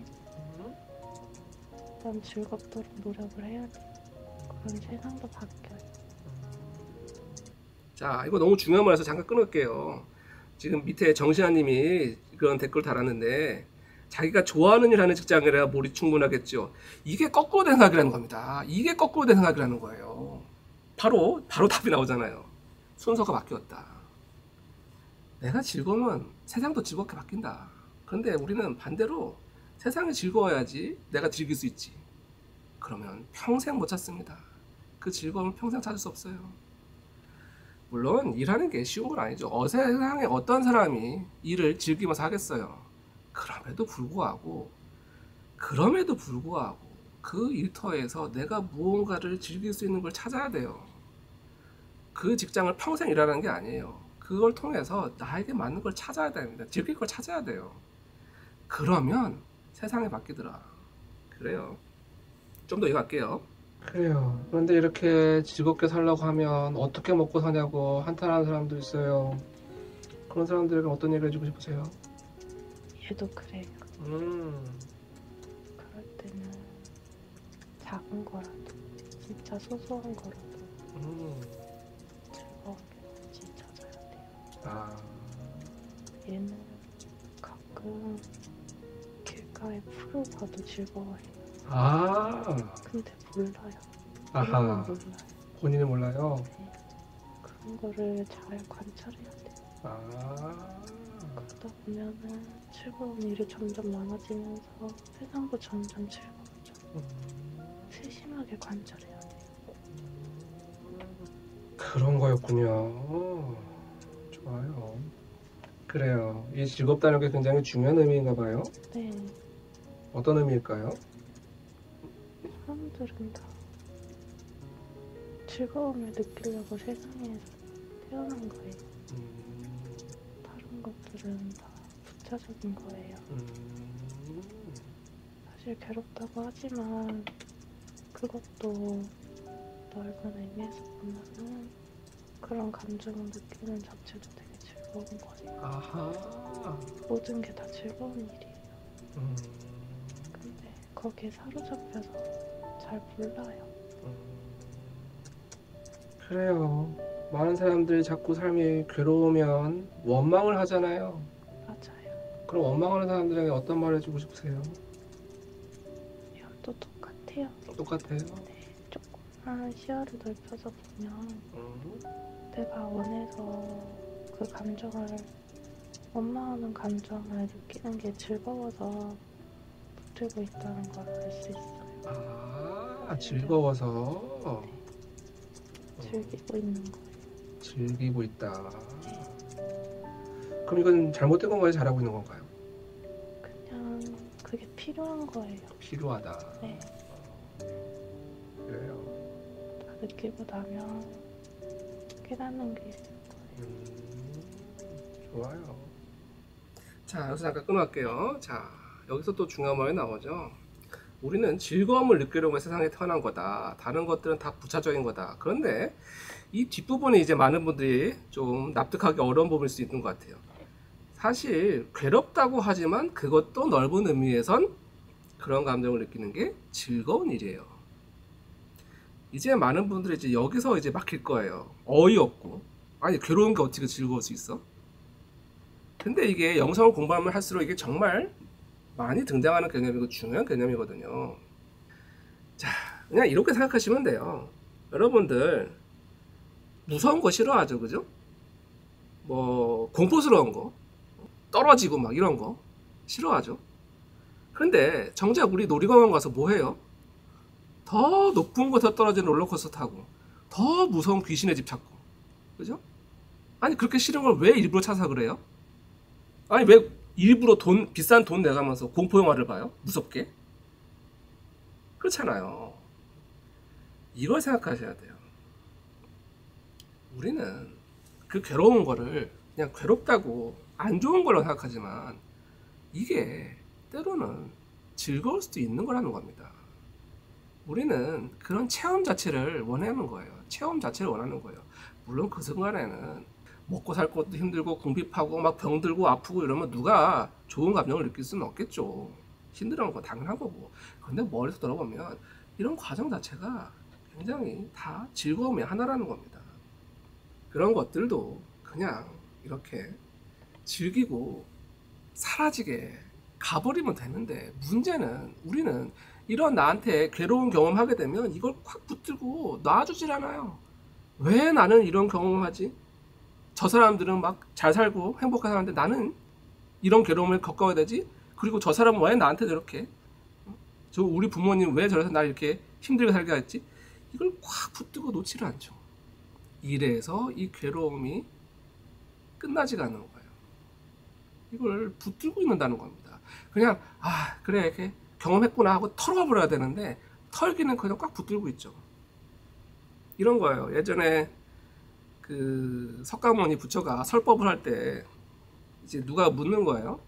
난 즐겁도록 노력을 해야 돼. 그럼 세상도 바뀌어요. 자, 이거 너무 중요한 말에서 잠깐 끊을게요. 지금 밑에 정신아님이 그런 댓글 달았는데 자기가 좋아하는 일 하는 직장이라 몰입 충분하겠죠. 이게 거꾸로 된 생각이라는 겁니다. 이게 거꾸로 된 생각이라는 거예요. 바로 바로 답이 나오잖아요. 순서가 바뀌었다. 내가 즐거우면 세상도 즐겁게 바뀐다. 그런데 우리는 반대로 세상이 즐거워야지 내가 즐길 수 있지. 그러면 평생 못 찾습니다. 그 즐거움을 평생 찾을 수 없어요. 물론 일하는 게 쉬운 건 아니죠. 어, 세상에 어떤 사람이 일을 즐기면서 하겠어요. 그럼에도 불구하고 그럼에도 불구하고 그 일터에서 내가 무언가를 즐길 수 있는 걸 찾아야 돼요. 그 직장을 평생 일하는 게 아니에요. 그걸 통해서 나에게 맞는 걸 찾아야 됩니다. 즐길 걸 찾아야 돼요. 그러면 세상이 바뀌더라. 그래요. 좀 더 이어갈게요. 그래요. 그런데 이렇게 즐겁게 살려고 하면 어떻게 먹고 사냐고 한탄하는 사람도 있어요. 그런 사람들에게 어떤 얘기를 해주고 싶으세요? 얘도 그래요. 음, 그럴 때는 작은 거라도, 진짜 소소한 거라도 음, 즐거움을 찾아야 돼요. 아, 얘는 가끔 길가에 풀을 봐도 즐거워해요. 아, 근데 몰라요. 아하, 본인은 몰라요. 본인은 몰라요. 네. 그런 거를 잘 관찰해야 돼요. 아, 그러다 보면은 즐거운 일이 점점 많아지면서 세상도 점점 즐거워져. 음, 세심하게 관찰해야 돼요. 그런 거였군요. 좋아요. 그래요. 이 즐겁다는 게 굉장히 중요한 의미인가 봐요. 네, 어떤 의미일까요? 사람들은 다 즐거움을 느끼려고 세상에서 태어난 거예요. 음, 다른 것들은 다 부차적인 거예요. 음, 사실 괴롭다고 하지만 그것도 넓은 의미에서 보면은 그런 감정을 느끼는 자체도 되게 즐거운 거예요. 아하, 모든 게 다 즐거운 일이에요. 음, 근데 거기에 사로잡혀서 잘 몰라요. 음. 그래요. 많은 사람들이 자꾸 삶이 괴로우면 원망을 하잖아요. 맞아요. 그럼 원망하는 사람들에게 어떤 말을 해주고 싶으세요? 얘도 똑같아요. 똑같아요. 네, 조금만 시야를 넓혀서 보면 음, 내가 원해서 그 감정을, 원망하는 감정을 느끼는 게 즐거워서 붙들고 있다는 걸 알 수 있어요. 아, 즐거워서 즐기고 있는 거예요. 즐기고 있다. 그럼 이건 잘못된 건가요? 잘하고 있는 건가요? 그냥 그게 필요한 거예요. 필요하다. 네, 그래요. 다 느끼고 나면 깨닫는 게 있을 거예요. 음, 좋아요. 자, 여기서 잠깐 끊을게요. 자, 여기서 또 중요한 말이 나오죠. 우리는 즐거움을 느끼려고 세상에 태어난 거다. 다른 것들은 다 부차적인 거다. 그런데 이 뒷부분이 이제 많은 분들이 좀 납득하기 어려운 부분일 수 있는 것 같아요. 사실 괴롭다고 하지만 그것도 넓은 의미에선 그런 감정을 느끼는 게 즐거운 일이에요. 이제 많은 분들이 이제 여기서 이제 막힐 거예요. 어이없고, 아니 괴로운 게 어떻게 즐거울 수 있어? 근데 이게 영성을 공부하면 할수록 이게 정말 많이 등장하는 개념이고 중요한 개념이거든요. 자, 그냥 이렇게 생각하시면 돼요. 여러분들 무서운 거 싫어하죠, 그죠? 뭐 공포스러운 거, 떨어지고 막 이런 거 싫어하죠. 근데 정작 우리 놀이공원 가서 뭐 해요? 더 높은 곳에 떨어지는 롤러코스터 타고 더 무서운 귀신의 집 찾고, 그죠? 아니 그렇게 싫은 걸 왜 일부러 찾아서 그래요? 아니 왜 일부러 돈 비싼 돈 내가면서 공포 영화를 봐요? 무섭게? 그렇잖아요. 이걸 생각하셔야 돼요. 우리는 그 괴로운 거를 그냥 괴롭다고 안 좋은 걸로 생각하지만 이게 때로는 즐거울 수도 있는 거라는 겁니다. 우리는 그런 체험 자체를 원하는 거예요. 체험 자체를 원하는 거예요. 물론 그 순간에는 먹고 살 것도 힘들고 궁핍하고 막 병들고 아프고 이러면 누가 좋은 감정을 느낄 수는 없겠죠. 힘들어하는 거 당연한 거고. 근데 머리에서 돌아보면 이런 과정 자체가 굉장히 다 즐거움의 하나라는 겁니다. 그런 것들도 그냥 이렇게 즐기고 사라지게 가버리면 되는데, 문제는 우리는 이런 나한테 괴로운 경험하게 되면 이걸 콱 붙들고 놔주질 않아요. 왜 나는 이런 경험을 하지? 저 사람들은 막 잘 살고 행복하게 사는데 나는 이런 괴로움을 겪어야 되지? 그리고 저 사람은 왜 나한테 저렇게, 저 우리 부모님 왜 저래서 날 이렇게 힘들게 살게 했지? 이걸 콱 붙들고 놓지를 않죠. 이래서 이 괴로움이 끝나지가 않는 거예요. 이걸 붙들고 있는다는 겁니다. 그냥 아 그래 이렇게 경험했구나 하고 털어버려야 되는데 털기는 그냥 꽉 붙들고 있죠. 이런 거예요. 예전에 그 석가모니 부처가 설법을 할 때 이제 누가 묻는 거예요.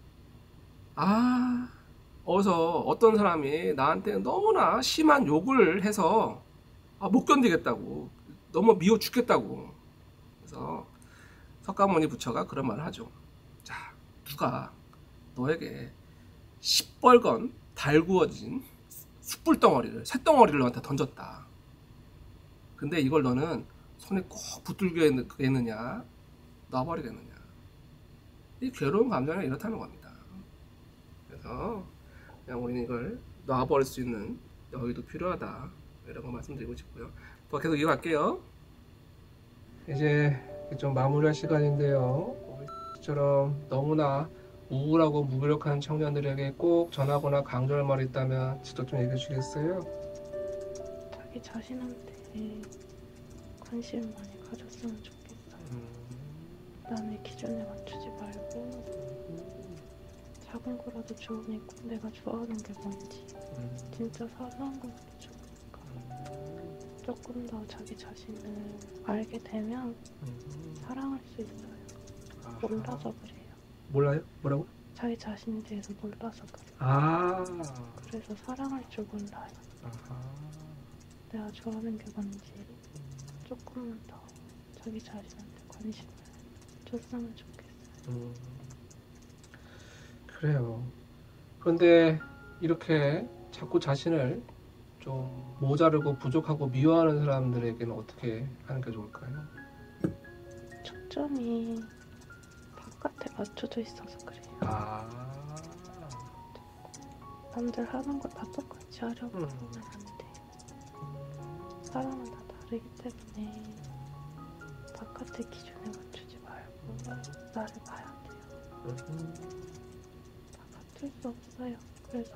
아 어디서 어떤 사람이 나한테 너무나 심한 욕을 해서 아, 못 견디겠다고. 너무 미워 죽겠다고. 그래서 석가모니 부처가 그런 말을 하죠. 자, 누가 너에게 시뻘건 달구어진 숯불덩어리를, 쇳덩어리를 너한테 던졌다. 근데 이걸 너는 손에 꼭 붙들겠느냐, 놔버리겠느냐. 이 괴로운 감정이 이렇다는 겁니다. 그래서 그냥 우리는 이걸 놔버릴 수 있는 여유도 필요하다. 이런 거 말씀드리고 싶고요. 또 계속 이어갈게요. 이제 좀 마무리할 시간인데요. 처럼 너무나 우울하고 무기력한 청년들에게 꼭 전하거나 강조할 말이 있다면 직접 좀 얘기해 주시겠어요? 자기 자신한테 관심 많이 가졌으면 좋겠어요. 음, 남의 기준에 맞추지 말고 작은 거라도 좋으니까 내가 좋아하는 게 뭔지 음, 진짜 사소한 것도 좋으니까 음, 조금 더 자기 자신을 알게 되면 음. 사랑할 수 있어요. 아하. 몰라서 그래요. 몰라요? 뭐라고? 자기 자신에 대해서 몰라서 그래요. 아, 그래서 사랑할 줄 몰라요. 아하. 내가 좋아하는 게 뭔지 조금만 더 자기 자신한테 관심을 줬으면 좋겠어요. 음, 그래요. 그런데 이렇게 자꾸 자신을 좀 모자르고 부족하고 미워하는 사람들에게는 어떻게 하는 게 좋을까요? 초점이 바깥에 맞춰져 있어서 그래요. 아, 남들 하는 거 다 똑같이 하려고 음. 하면 안 돼요. 사람은 다 다르기 때문에 바깥의 기준에 맞추지 말고 나를 봐야 돼요. 음, 다 같을 수 없어요. 그래서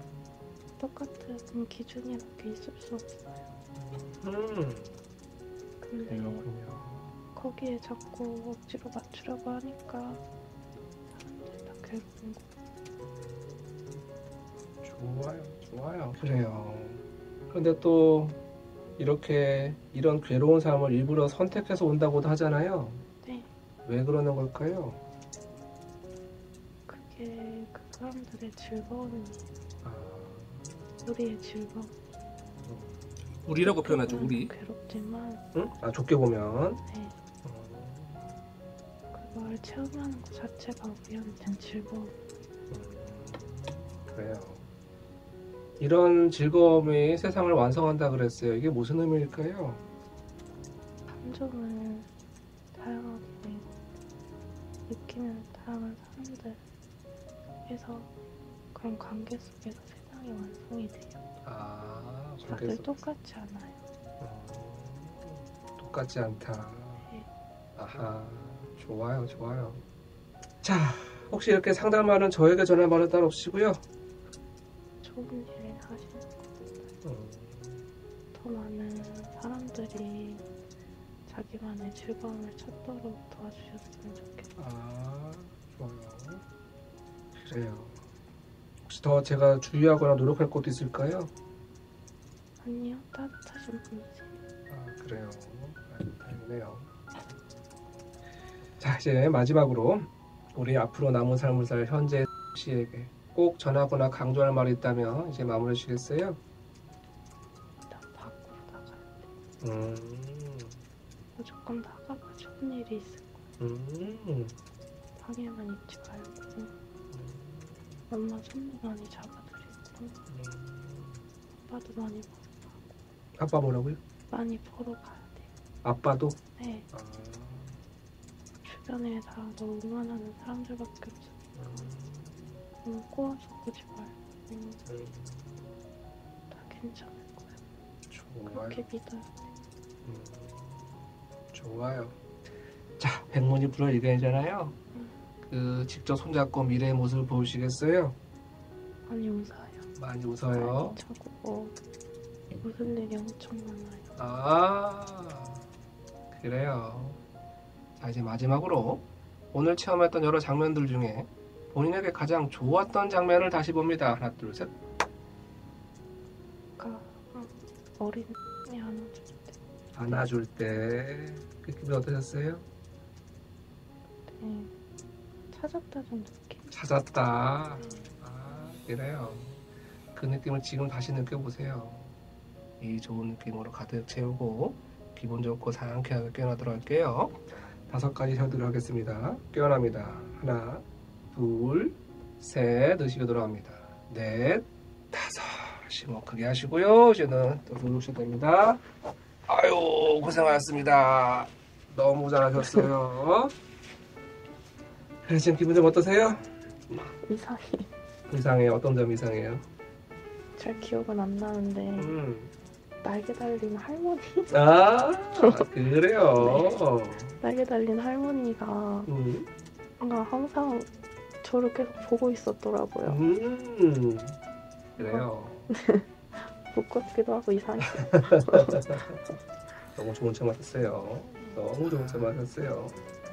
똑같은 기준이란 게 있을 수 없어요. 음, 근데 그렇군요. 거기에 자꾸 억지로 맞추려고 하니까 사람들이 다 괴로운 거. 좋아요, 좋아요. 그래요. 그런데 또 이렇게 이런 괴로운 삶을 일부러 선택해서 온다고도 하잖아요. 네, 왜 그러는 걸까요? 그게 그 사람들의 즐거움이에요. 아, 우리의 즐거움. 우리라고 표현하죠. 조금은 우리. 괴롭지만 응? 아, 좋게 보면. 네, 어, 그걸 체험하는 것 자체가 우리한테는 즐거움. 음, 그래요. 이런 즐거움이 세상을 완성한다 그랬어요. 이게 무슨 의미일까요? 감정을 다양하게 느끼는 다양한 사람들에서 그런 관계 속에서 세상이 완성이 돼요. 아, 다들 관계에서 똑같지 않아요. 음, 똑같지 않다. 네. 아하, 좋아요, 좋아요. 자, 혹시 이렇게 상담하는 저에게 전화번호 따로 없으시고요. 좋은 일 하시는 것 음, 더 많은 사람들이 자기만의 즐거움을 찾도록 도와주셨으면 좋겠어요. 아, 좋아요. 그래요. 혹시 더 제가 주의하거나 노력할 것도 있을까요? 아니요, 따뜻하신 분이세요. 아, 그래요. 아, 다행이네요. 자, 이제 마지막으로 우리 앞으로 남은 삶을 살 현재 씨에게 꼭 전하거나 강조할 말이 있다면 이제 마무리해 주시겠어요? 일단 밖으로 나가야 돼요. 음, 무조건 나가봐 좋은 일이 있을 거예요. 음, 방에만 있지 말고 엄마 손도 많이 잡아드리고 음. 아빠도 많이 보러 아빠 뭐라고요? 많이 보러 가야 돼요. 아빠도? 네, 아, 주변에 다 너 응원하는 사람들밖에 없어. 음, 너무 꼬아서 보지 말고 음, 다 괜찮을 거야. 좋아요. 그렇게 믿어요. 음, 좋아요. 자, 백문이 불여일견이잖아요. 음. 그 직접 손잡고 미래의 모습을 보시겠어요? 많이 웃어요. 많이 웃어요. 차고 웃을 일이 엄청 많아요. 아, 그래요. 자, 이제 마지막으로 오늘 체험했던 여러 장면들 중에 본인에게 가장 좋았던 장면을 다시 봅니다. 하나, 둘, 셋. 아까 어린이 안아줄 때 안아줄 때 그 기분 어떠셨어요? 네, 찾았다는 느낌? 찾았다. 아, 그래요. 그 느낌을 지금 다시 느껴보세요. 이 좋은 느낌으로 가득 채우고 기분 좋고 상쾌하게 깨어나도록 할게요. 다섯 가지 혀들을 하겠습니다. 깨어납니다. 하나, 둘, 셋, 의식이 돌아갑니다. 넷, 다섯. 심호 크게 하시고요. 이제는 또 누르셔도 됩니다. 아유, 고생하셨습니다. 너무 잘하셨어요. 그래, 지금 기분 좀 어떠세요? 이상해. 이상해요. 어떤 점이 이상해요? 잘 기억은 안 나는데 음. 날개 달린 할머니? 아, 그래요. 날개 달린 할머니가 음. 뭔가 항상 저를 계속 보고 있었더라고요. 음. 그래요. 부끄럽기도 하고 이상했어요. 너무 좋은 차 마셨어요. 너무 좋은 차 마셨어요.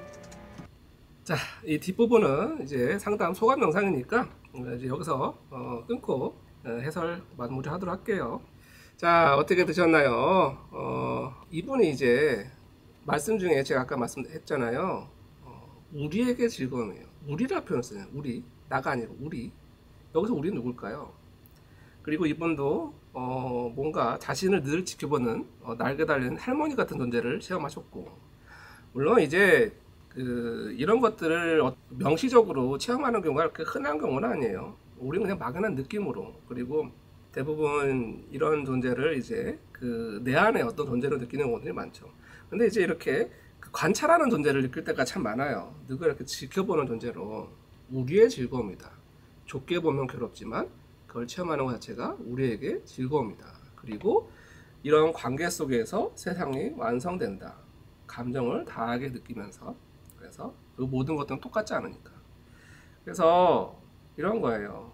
자, 이 뒷부분은 이제 상담 소감 영상이니까 이제 여기서 어, 끊고 어, 해설 마무리하도록 할게요. 자, 어떻게 드셨나요? 어, 이분이 이제 말씀 중에 제가 아까 말씀했잖아요. 어, 우리에게 즐거움이에요. 우리라 표현을 써요. 우리, 나가 아니고 우리. 여기서 우리는 누굴까요? 그리고 이분도 어, 뭔가 자신을 늘 지켜보는 어, 날개 달린 할머니 같은 존재를 체험하셨고, 물론 이제 그 이런 것들을 명시적으로 체험하는 경우가 그렇게 흔한 경우는 아니에요. 우리는 그냥 막연한 느낌으로, 그리고 대부분 이런 존재를 이제 그 내 안에 어떤 존재로 느끼는 경우들이 많죠. 근데 이제 이렇게 그 관찰하는 존재를 느낄 때가 참 많아요. 누가 이렇게 지켜보는 존재로 우리의 즐거움이다. 좁게 보면 괴롭지만 그걸 체험하는 것 자체가 우리에게 즐거움이다. 그리고 이런 관계 속에서 세상이 완성된다. 감정을 다하게 느끼면서, 그래서 그 모든 것들은 똑같지 않으니까. 그래서 이런 거예요.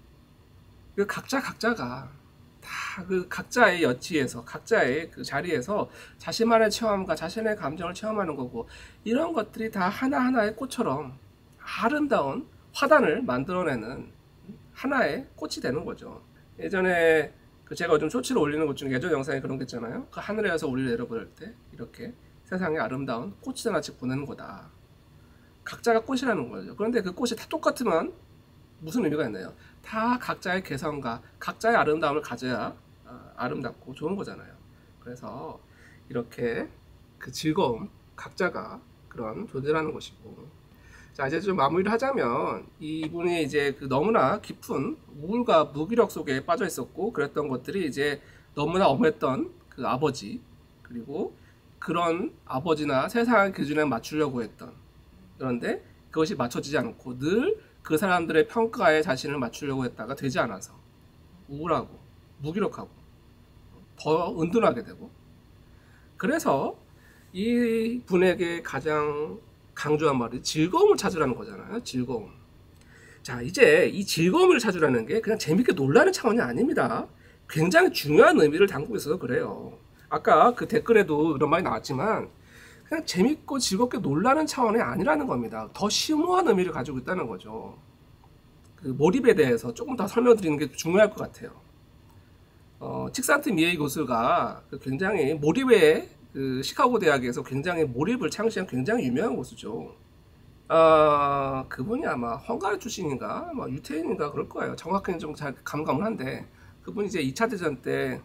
그 각자 각자가 다 그 각자의 여치에서, 각자의 그 자리에서 자신만의 체험과 자신의 감정을 체험하는 거고, 이런 것들이 다 하나하나의 꽃처럼 아름다운 화단을 만들어내는 하나의 꽃이 되는 거죠. 예전에 그 제가 요즘 쇼츠를 올리는 것 중에 예전 영상에 그런 게 있잖아요. 그 하늘에서 우리를 내려보낼 때 이렇게 세상에 아름다운 꽃이 하나씩 보내는 거다. 각자가 꽃이라는 거죠. 그런데 그 꽃이 다 똑같으면 무슨 의미가 있나요? 다 각자의 개성과 각자의 아름다움을 가져야 아름답고 좋은 거잖아요. 그래서 이렇게 그 즐거움, 각자가 그런 존재라는 것이고. 자, 이제 좀 마무리를 하자면, 이분이 이제 그 너무나 깊은 우울과 무기력 속에 빠져 있었고, 그랬던 것들이 이제 너무나 엄했던 그 아버지, 그리고 그런 아버지나 세상의 기준에 맞추려고 했던, 그런데 그것이 맞춰지지 않고 늘 그 사람들의 평가에 자신을 맞추려고 했다가 되지 않아서 우울하고 무기력하고 더 은둔하게 되고, 그래서 이 분에게 가장 강조한 말이 즐거움을 찾으라는 거잖아요. 즐거움. 자, 이제 이 즐거움을 찾으라는 게 그냥 재밌게 놀라는 차원이 아닙니다. 굉장히 중요한 의미를 담고 있어서 그래요. 아까 그 댓글에도 이런 말이 나왔지만 그냥 재밌고 즐겁게 놀라는 차원이 아니라는 겁니다. 더 심오한 의미를 가지고 있다는 거죠. 그 몰입에 대해서 조금 더 설명드리는 게 중요할 것 같아요. 어, 칙산트 미에이 교수가 굉장히 몰입의 그 시카고 대학에서 굉장히 몰입을 창시한 굉장히 유명한 교수죠. 어, 그분이 아마 헝가리 출신인가, 뭐 유태인인가 그럴 거예요. 정확히는 좀 잘 감감을 한데, 그분이 이제 이 차 대전 때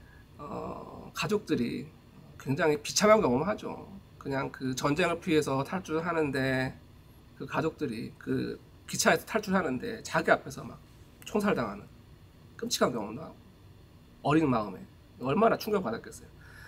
어, 가족들이 굉장히 비참한 경험을 하죠. 그냥 그 전쟁을 피해서 탈출하는데 그 가족들이 그 기차에서 탈출하는데 자기 앞에서 막 총살당하는 끔찍한 경험도 하고, 어린 마음에 얼마나 충격받았겠어요.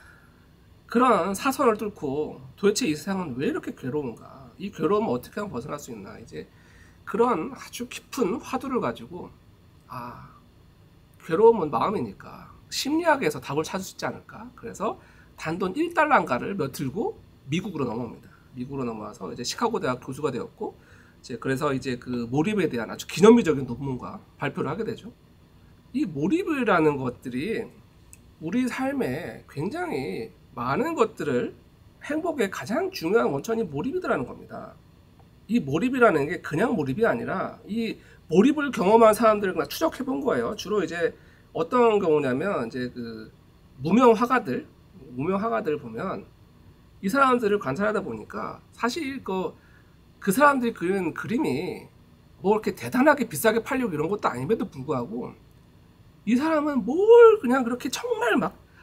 그런 사선을 뚫고 도대체 이 세상은 왜 이렇게 괴로운가, 이 괴로움을 어떻게 하면 벗어날 수 있나, 이제 그런 아주 깊은 화두를 가지고, 아, 괴로움은 마음이니까 심리학에서 답을 찾을 수 있지 않을까. 그래서 단돈 일 달러인가를 몇 들고 미국으로 넘어옵니다. 미국으로 넘어와서 이제 시카고 대학 교수가 되었고, 이제 그래서 이제 그 몰입에 대한 아주 기념비적인 논문과 발표를 하게 되죠. 이 몰입이라는 것들이 우리 삶에 굉장히 많은 것들을, 행복의 가장 중요한 원천이 몰입이라는 겁니다. 이 몰입이라는 게 그냥 몰입이 아니라, 이 몰입을 경험한 사람들을 그냥 추적해 본 거예요. 주로 이제 어떤 경우냐면, 이제 그 무명 화가들, 무명 화가들 보면 이 사람들을 관찰하다 보니까 사실 그, 그 사람들이 그리는 그림이 뭐 이렇게 대단하게 비싸게 팔려고 이런 것도 아님에도 불구하고, 이 사람은 뭘 그냥 그렇게 정말 막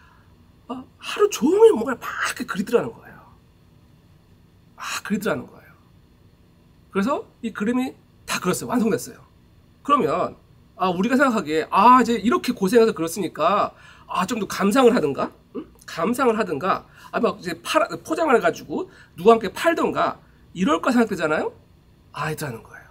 어, 하루 종일 뭔가 막 이렇게 그리더라는 거예요. 막 그리더라는 거예요. 그래서 이 그림이 다 그렸어요. 완성됐어요. 그러면 아 우리가 생각하기에 아 이제 이렇게 고생해서 그렸으니까 아 좀 더 감상을 하든가 응? 감상을 하든가 아 막 이제 팔, 포장을 해가지고 누가 함께 팔던가 이럴까 생각되잖아요. 아니더라는 거예요.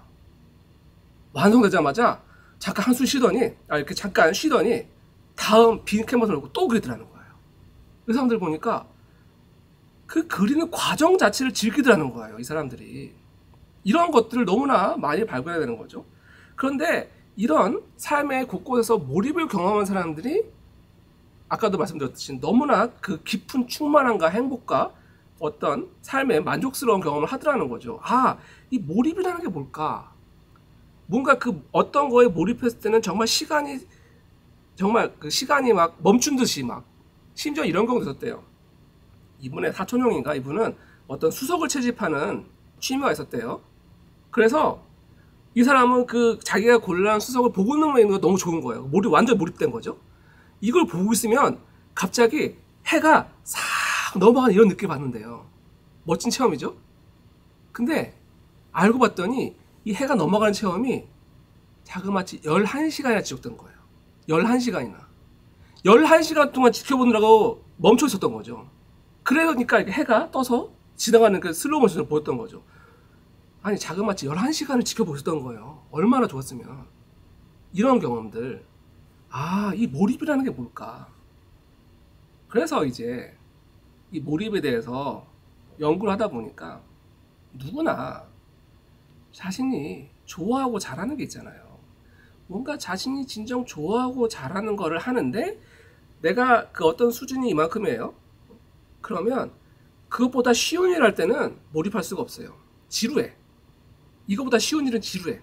완성되자마자 잠깐 한숨 쉬더니 아 이렇게 잠깐 쉬더니 다음 빈 캔버스를 놓고 또 그리더라는 거예요. 그 사람들 보니까 그 그리는 과정 자체를 즐기더라는 거예요. 이 사람들이 이런 것들을 너무나 많이 발견해야 되는 거죠. 그런데 이런 삶의 곳곳에서 몰입을 경험한 사람들이 아까도 말씀드렸듯이 너무나 그 깊은 충만함과 행복과 어떤 삶의 만족스러운 경험을 하더라는 거죠. 아, 이 몰입이라는 게 뭘까? 뭔가 그 어떤 거에 몰입했을 때는 정말 시간이 정말 그 시간이 막 멈춘 듯이 막 심지어 이런 경우도 있었대요. 이분의 사촌형인가 이분은 어떤 수석을 채집하는 취미가 있었대요. 그래서 이 사람은 그 자기가 골라한 수석을 보고 있는 거 너무 좋은 거예요. 몰입, 완전 몰입된 거죠. 이걸 보고 있으면 갑자기 해가 싹 넘어가는 이런 느낌을 받는데요. 멋진 체험이죠. 근데 알고 봤더니 이 해가 넘어가는 체험이 자그마치 열한 시간이나 지속된 거예요. 열한 시간이나. 열한 시간 동안 지켜보느라고 멈춰 있었던 거죠. 그러니까 이렇게 해가 떠서 지나가는 그 슬로우 모션을 보였던 거죠. 아니 자그마치 열한 시간을 지켜보셨던 거예요. 얼마나 좋았으면. 이런 경험들. 아, 이 몰입이라는 게 뭘까? 그래서 이제 이 몰입에 대해서 연구를 하다 보니까 누구나 자신이 좋아하고 잘하는 게 있잖아요. 뭔가 자신이 진정 좋아하고 잘하는 거를 하는데 내가 그 어떤 수준이 이만큼이에요. 그러면 그것보다 쉬운 일을 할 때는 몰입할 수가 없어요. 지루해. 이거보다 쉬운 일은 지루해.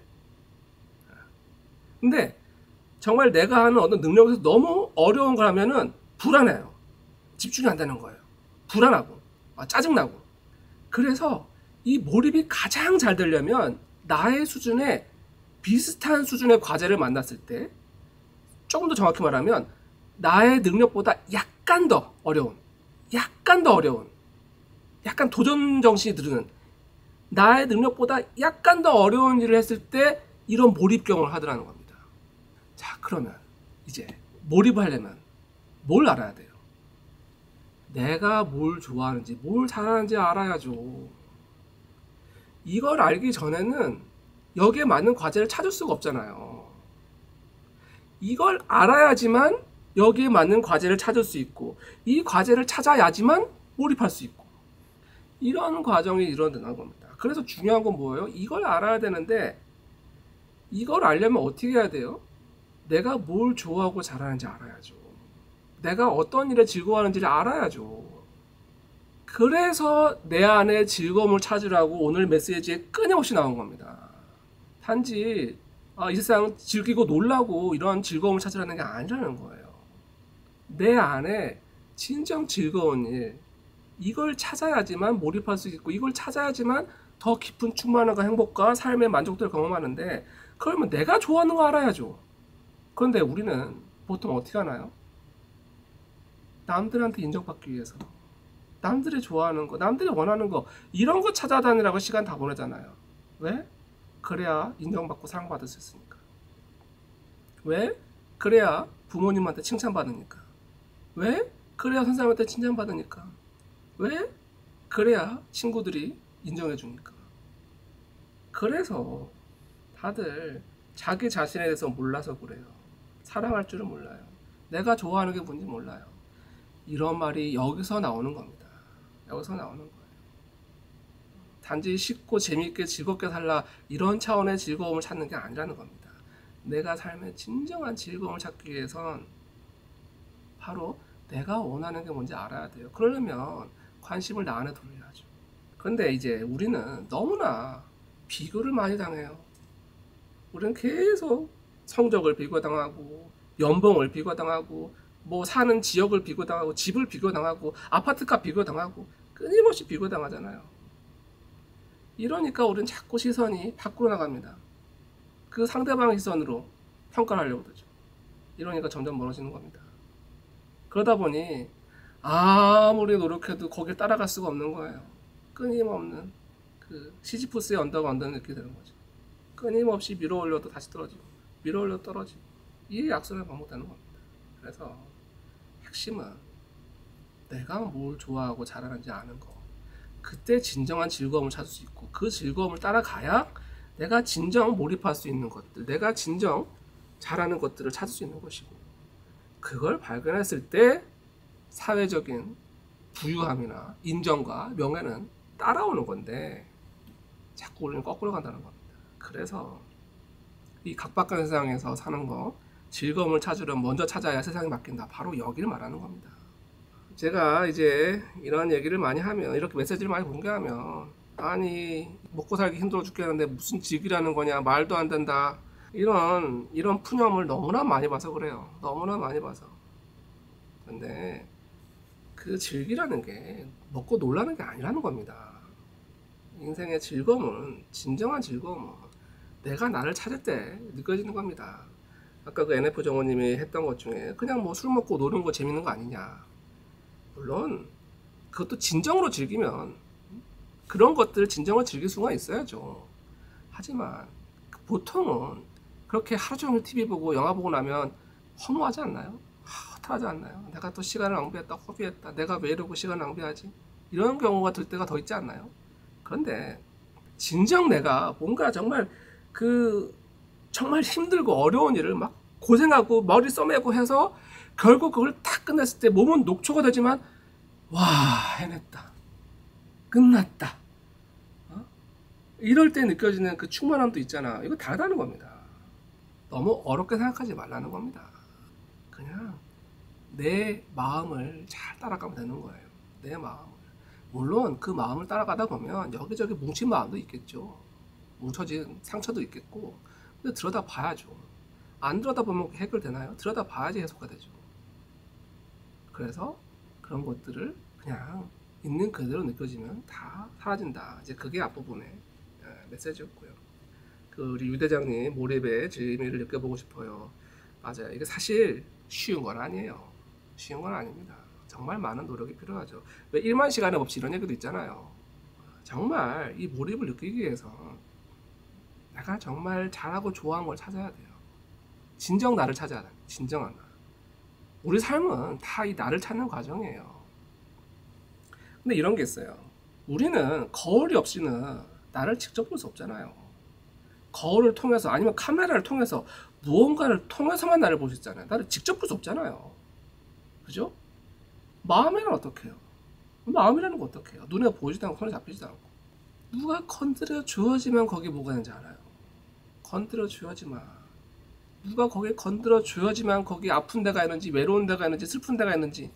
근데 정말 내가 하는 어떤 능력에서 너무 어려운 걸 하면은 불안해요. 집중이 안 되는 거예요. 불안하고 아, 짜증나고. 그래서 이 몰입이 가장 잘 되려면 나의 수준에 비슷한 수준의 과제를 만났을 때 조금 더 정확히 말하면 나의 능력보다 약간 더 어려운 약간 더 어려운 약간 도전 정신이 드는 나의 능력보다 약간 더 어려운 일을 했을 때 이런 몰입 경험을 하더라는 겁니다. 자, 그러면 이제 몰입을 하려면 뭘 알아야 돼요? 내가 뭘 좋아하는지 뭘 잘하는지 알아야죠. 이걸 알기 전에는 여기에 맞는 과제를 찾을 수가 없잖아요. 이걸 알아야지만 여기에 맞는 과제를 찾을 수 있고 이 과제를 찾아야지만 몰입할 수 있고 이런 과정이 일어나는 겁니다. 그래서 중요한 건 뭐예요? 이걸 알아야 되는데 이걸 알려면 어떻게 해야 돼요? 내가 뭘 좋아하고 잘하는지 알아야죠. 내가 어떤 일에 즐거워하는지를 알아야죠. 그래서 내 안에 즐거움을 찾으라고 오늘 메시지에 끊임없이 나온 겁니다. 단지 아, 이 세상 즐기고 놀라고 이런 즐거움을 찾으라는 게 아니라는 거예요. 내 안에 진정 즐거운 일, 이걸 찾아야지만 몰입할 수 있고 이걸 찾아야지만 더 깊은 충만함과 행복과 삶의 만족도를 경험하는데 그러면 내가 좋아하는 거 알아야죠. 그런데 우리는 보통 어떻게 하나요? 남들한테 인정받기 위해서 남들이 좋아하는 거, 남들이 원하는 거 이런 거 찾아다니라고 시간 다 보내잖아요. 왜? 그래야 인정받고 사랑받을 수 있으니까. 왜? 그래야 부모님한테 칭찬받으니까. 왜? 그래야 선생님한테 칭찬받으니까. 왜? 그래야 친구들이 인정해 주니까. 그래서 다들 자기 자신에 대해서 몰라서 그래요. 사랑할 줄은 몰라요. 내가 좋아하는 게 뭔지 몰라요. 이런 말이 여기서 나오는 겁니다. 여기서 나오는 거예요. 단지 쉽고 재미있게 즐겁게 살라 이런 차원의 즐거움을 찾는 게 아니라는 겁니다. 내가 삶의 진정한 즐거움을 찾기 위해선 바로 내가 원하는 게 뭔지 알아야 돼요. 그러려면 관심을 나 안에 돌려야죠. 그런데 이제 우리는 너무나 비교를 많이 당해요. 우리는 계속 성적을 비교당하고 연봉을 비교당하고 뭐 사는 지역을 비교당하고 집을 비교당하고 아파트값 비교당하고 끊임없이 비교당하잖아요. 이러니까 우리는 자꾸 시선이 밖으로 나갑니다. 그 상대방의 시선으로 평가를 하려고 그러죠. 이러니까 점점 멀어지는 겁니다. 그러다 보니 아무리 노력해도 거길 따라갈 수가 없는 거예요. 끊임없는 그 시지프스의 언덕 언덕 느끼게 되는 거죠. 끊임없이 밀어 올려도 다시 떨어지고 밀어 올려도 떨어지고 이 약속을 반복되는 겁니다. 그래서 핵심은 내가 뭘 좋아하고 잘하는지 아는 거. 그때 진정한 즐거움을 찾을 수 있고 그 즐거움을 따라가야 내가 진정 몰입할 수 있는 것들, 내가 진정 잘하는 것들을 찾을 수 있는 것이고 그걸 발견했을 때 사회적인 부유함이나 인정과 명예는 따라오는 건데 자꾸 우리는 거꾸로 간다는 겁니다. 그래서 이 각박한 세상에서 사는 거 즐거움을 찾으려면 먼저 찾아야 세상이 바뀐다. 바로 여기를 말하는 겁니다. 제가 이제 이런 얘기를 많이 하면 이렇게 메시지를 많이 공개하면 아니 먹고 살기 힘들어 죽겠는데 무슨 직이라는 거냐 말도 안 된다 이런 이런 푸념을 너무나 많이 봐서 그래요. 너무나 많이 봐서. 근데 그 즐기라는 게 먹고 놀라는 게 아니라는 겁니다. 인생의 즐거움은 진정한 즐거움은 내가 나를 찾을 때 느껴지는 겁니다. 아까 그 엔에프 정호님이 했던 것 중에 그냥 뭐 술 먹고 노는 거 재밌는 거 아니냐. 물론 그것도 진정으로 즐기면 그런 것들을 진정으로 즐길 수가 있어야죠. 하지만 보통은 그렇게 하루 종일 티비 보고 영화 보고 나면 허무하지 않나요? 허탈하지 않나요? 내가 또 시간을 낭비했다, 허비했다, 내가 왜 이러고 시간 낭비하지? 이런 경우가 들 때가 더 있지 않나요? 그런데 진정 내가 뭔가 정말 그 정말 힘들고 어려운 일을 막 고생하고 머리 써매고 해서 결국 그걸 딱 끝냈을 때 몸은 녹초가 되지만 와 해냈다 끝났다 어? 이럴 때 느껴지는 그 충만함도 있잖아. 이거 다르다는 겁니다. 너무 어렵게 생각하지 말라는 겁니다. 그냥 내 마음을 잘 따라가면 되는 거예요. 내 마음을. 물론 그 마음을 따라가다 보면 여기저기 뭉친 마음도 있겠죠. 뭉쳐진 상처도 있겠고 근데 들여다 봐야죠. 안 들여다 보면 해결되나요? 들여다 봐야지 해소가 되죠. 그래서 그런 것들을 그냥 있는 그대로 느껴지면 다 사라진다. 이제 그게 앞부분의 메시지였고요. 그 우리 유 대장님 몰입의 재미를 느껴보고 싶어요. 맞아요. 이게 사실 쉬운 건 아니에요. 쉬운 건 아닙니다. 정말 많은 노력이 필요하죠. 왜 일만 시간의 법칙 이런 얘기도 있잖아요. 정말 이 몰입을 느끼기 위해서 내가 정말 잘하고 좋아하는 걸 찾아야 돼요. 진정 나를 찾아야 돼요. 진정한 나. 우리 삶은 다 이 나를 찾는 과정이에요. 근데 이런 게 있어요. 우리는 거울이 없이는 나를 직접 볼 수 없잖아요. 거울을 통해서 아니면 카메라를 통해서 무언가를 통해서만 나를 볼 수 있잖아요. 나를 직접 볼 수 없잖아요. 그죠? 마음에는 어떻게 해요? 마음이라는 거 어떻게 해요? 눈에 보이지도 않고 손에 잡히지도 않고 누가 건드려 주어지면 거기 뭐가 있는지 알아요. 건드려 주어지만 누가 거기에 건드려 줘야지만 거기 아픈 데가 있는지 외로운 데가 있는지 슬픈 데가 있는지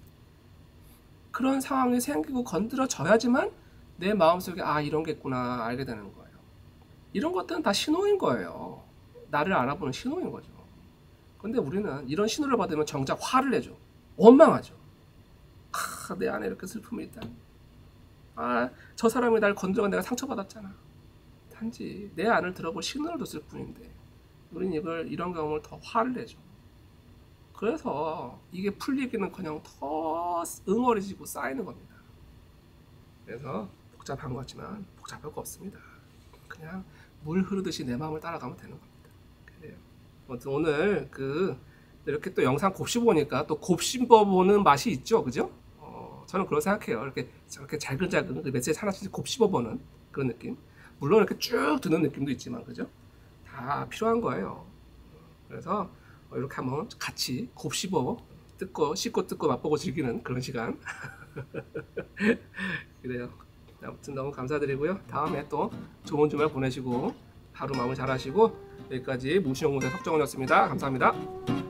그런 상황이 생기고 건드려 줘야지만 내 마음속에 아 이런 게 있구나 알게 되는 거예요. 이런 것들은 다 신호인 거예요. 나를 알아보는 신호인 거죠. 근데 우리는 이런 신호를 받으면 정작 화를 내죠. 원망하죠. 아, 내 안에 이렇게 슬픔이 있다. 아, 저 사람이 날 건드려 내가 상처받았잖아. 단지 내 안을 들어볼 신호를 줬을 뿐인데 우린 이걸 이런 경험을 더 화를 내죠. 그래서 이게 풀리기는커녕 더 응어리지고 쌓이는 겁니다. 그래서 복잡한 것 같지만 복잡할 거 없습니다. 그냥 물 흐르듯이 내 마음을 따라가면 되는 겁니다. 그래요. 아무튼 오늘 그 이렇게 또 영상 곱씹어보니까 또 곱씹어보는 맛이 있죠, 그죠? 어, 저는 그렇게 생각해요. 이렇게 저렇게 잘근잘근 그 메시지 하나씩 곱씹어보는 그런 느낌. 물론 이렇게 쭉 듣는 느낌도 있지만, 그죠? 다 필요한 거예요. 그래서 이렇게 한번 같이 곱씹어 뜯고 씹고 뜯고 맛보고 즐기는 그런 시간. 그래요. 아무튼 너무 감사드리고요. 다음에 또 좋은 주말 보내시고 하루 마무리 잘 하시고 여기까지 무신용무대 석정원이었습니다. 감사합니다.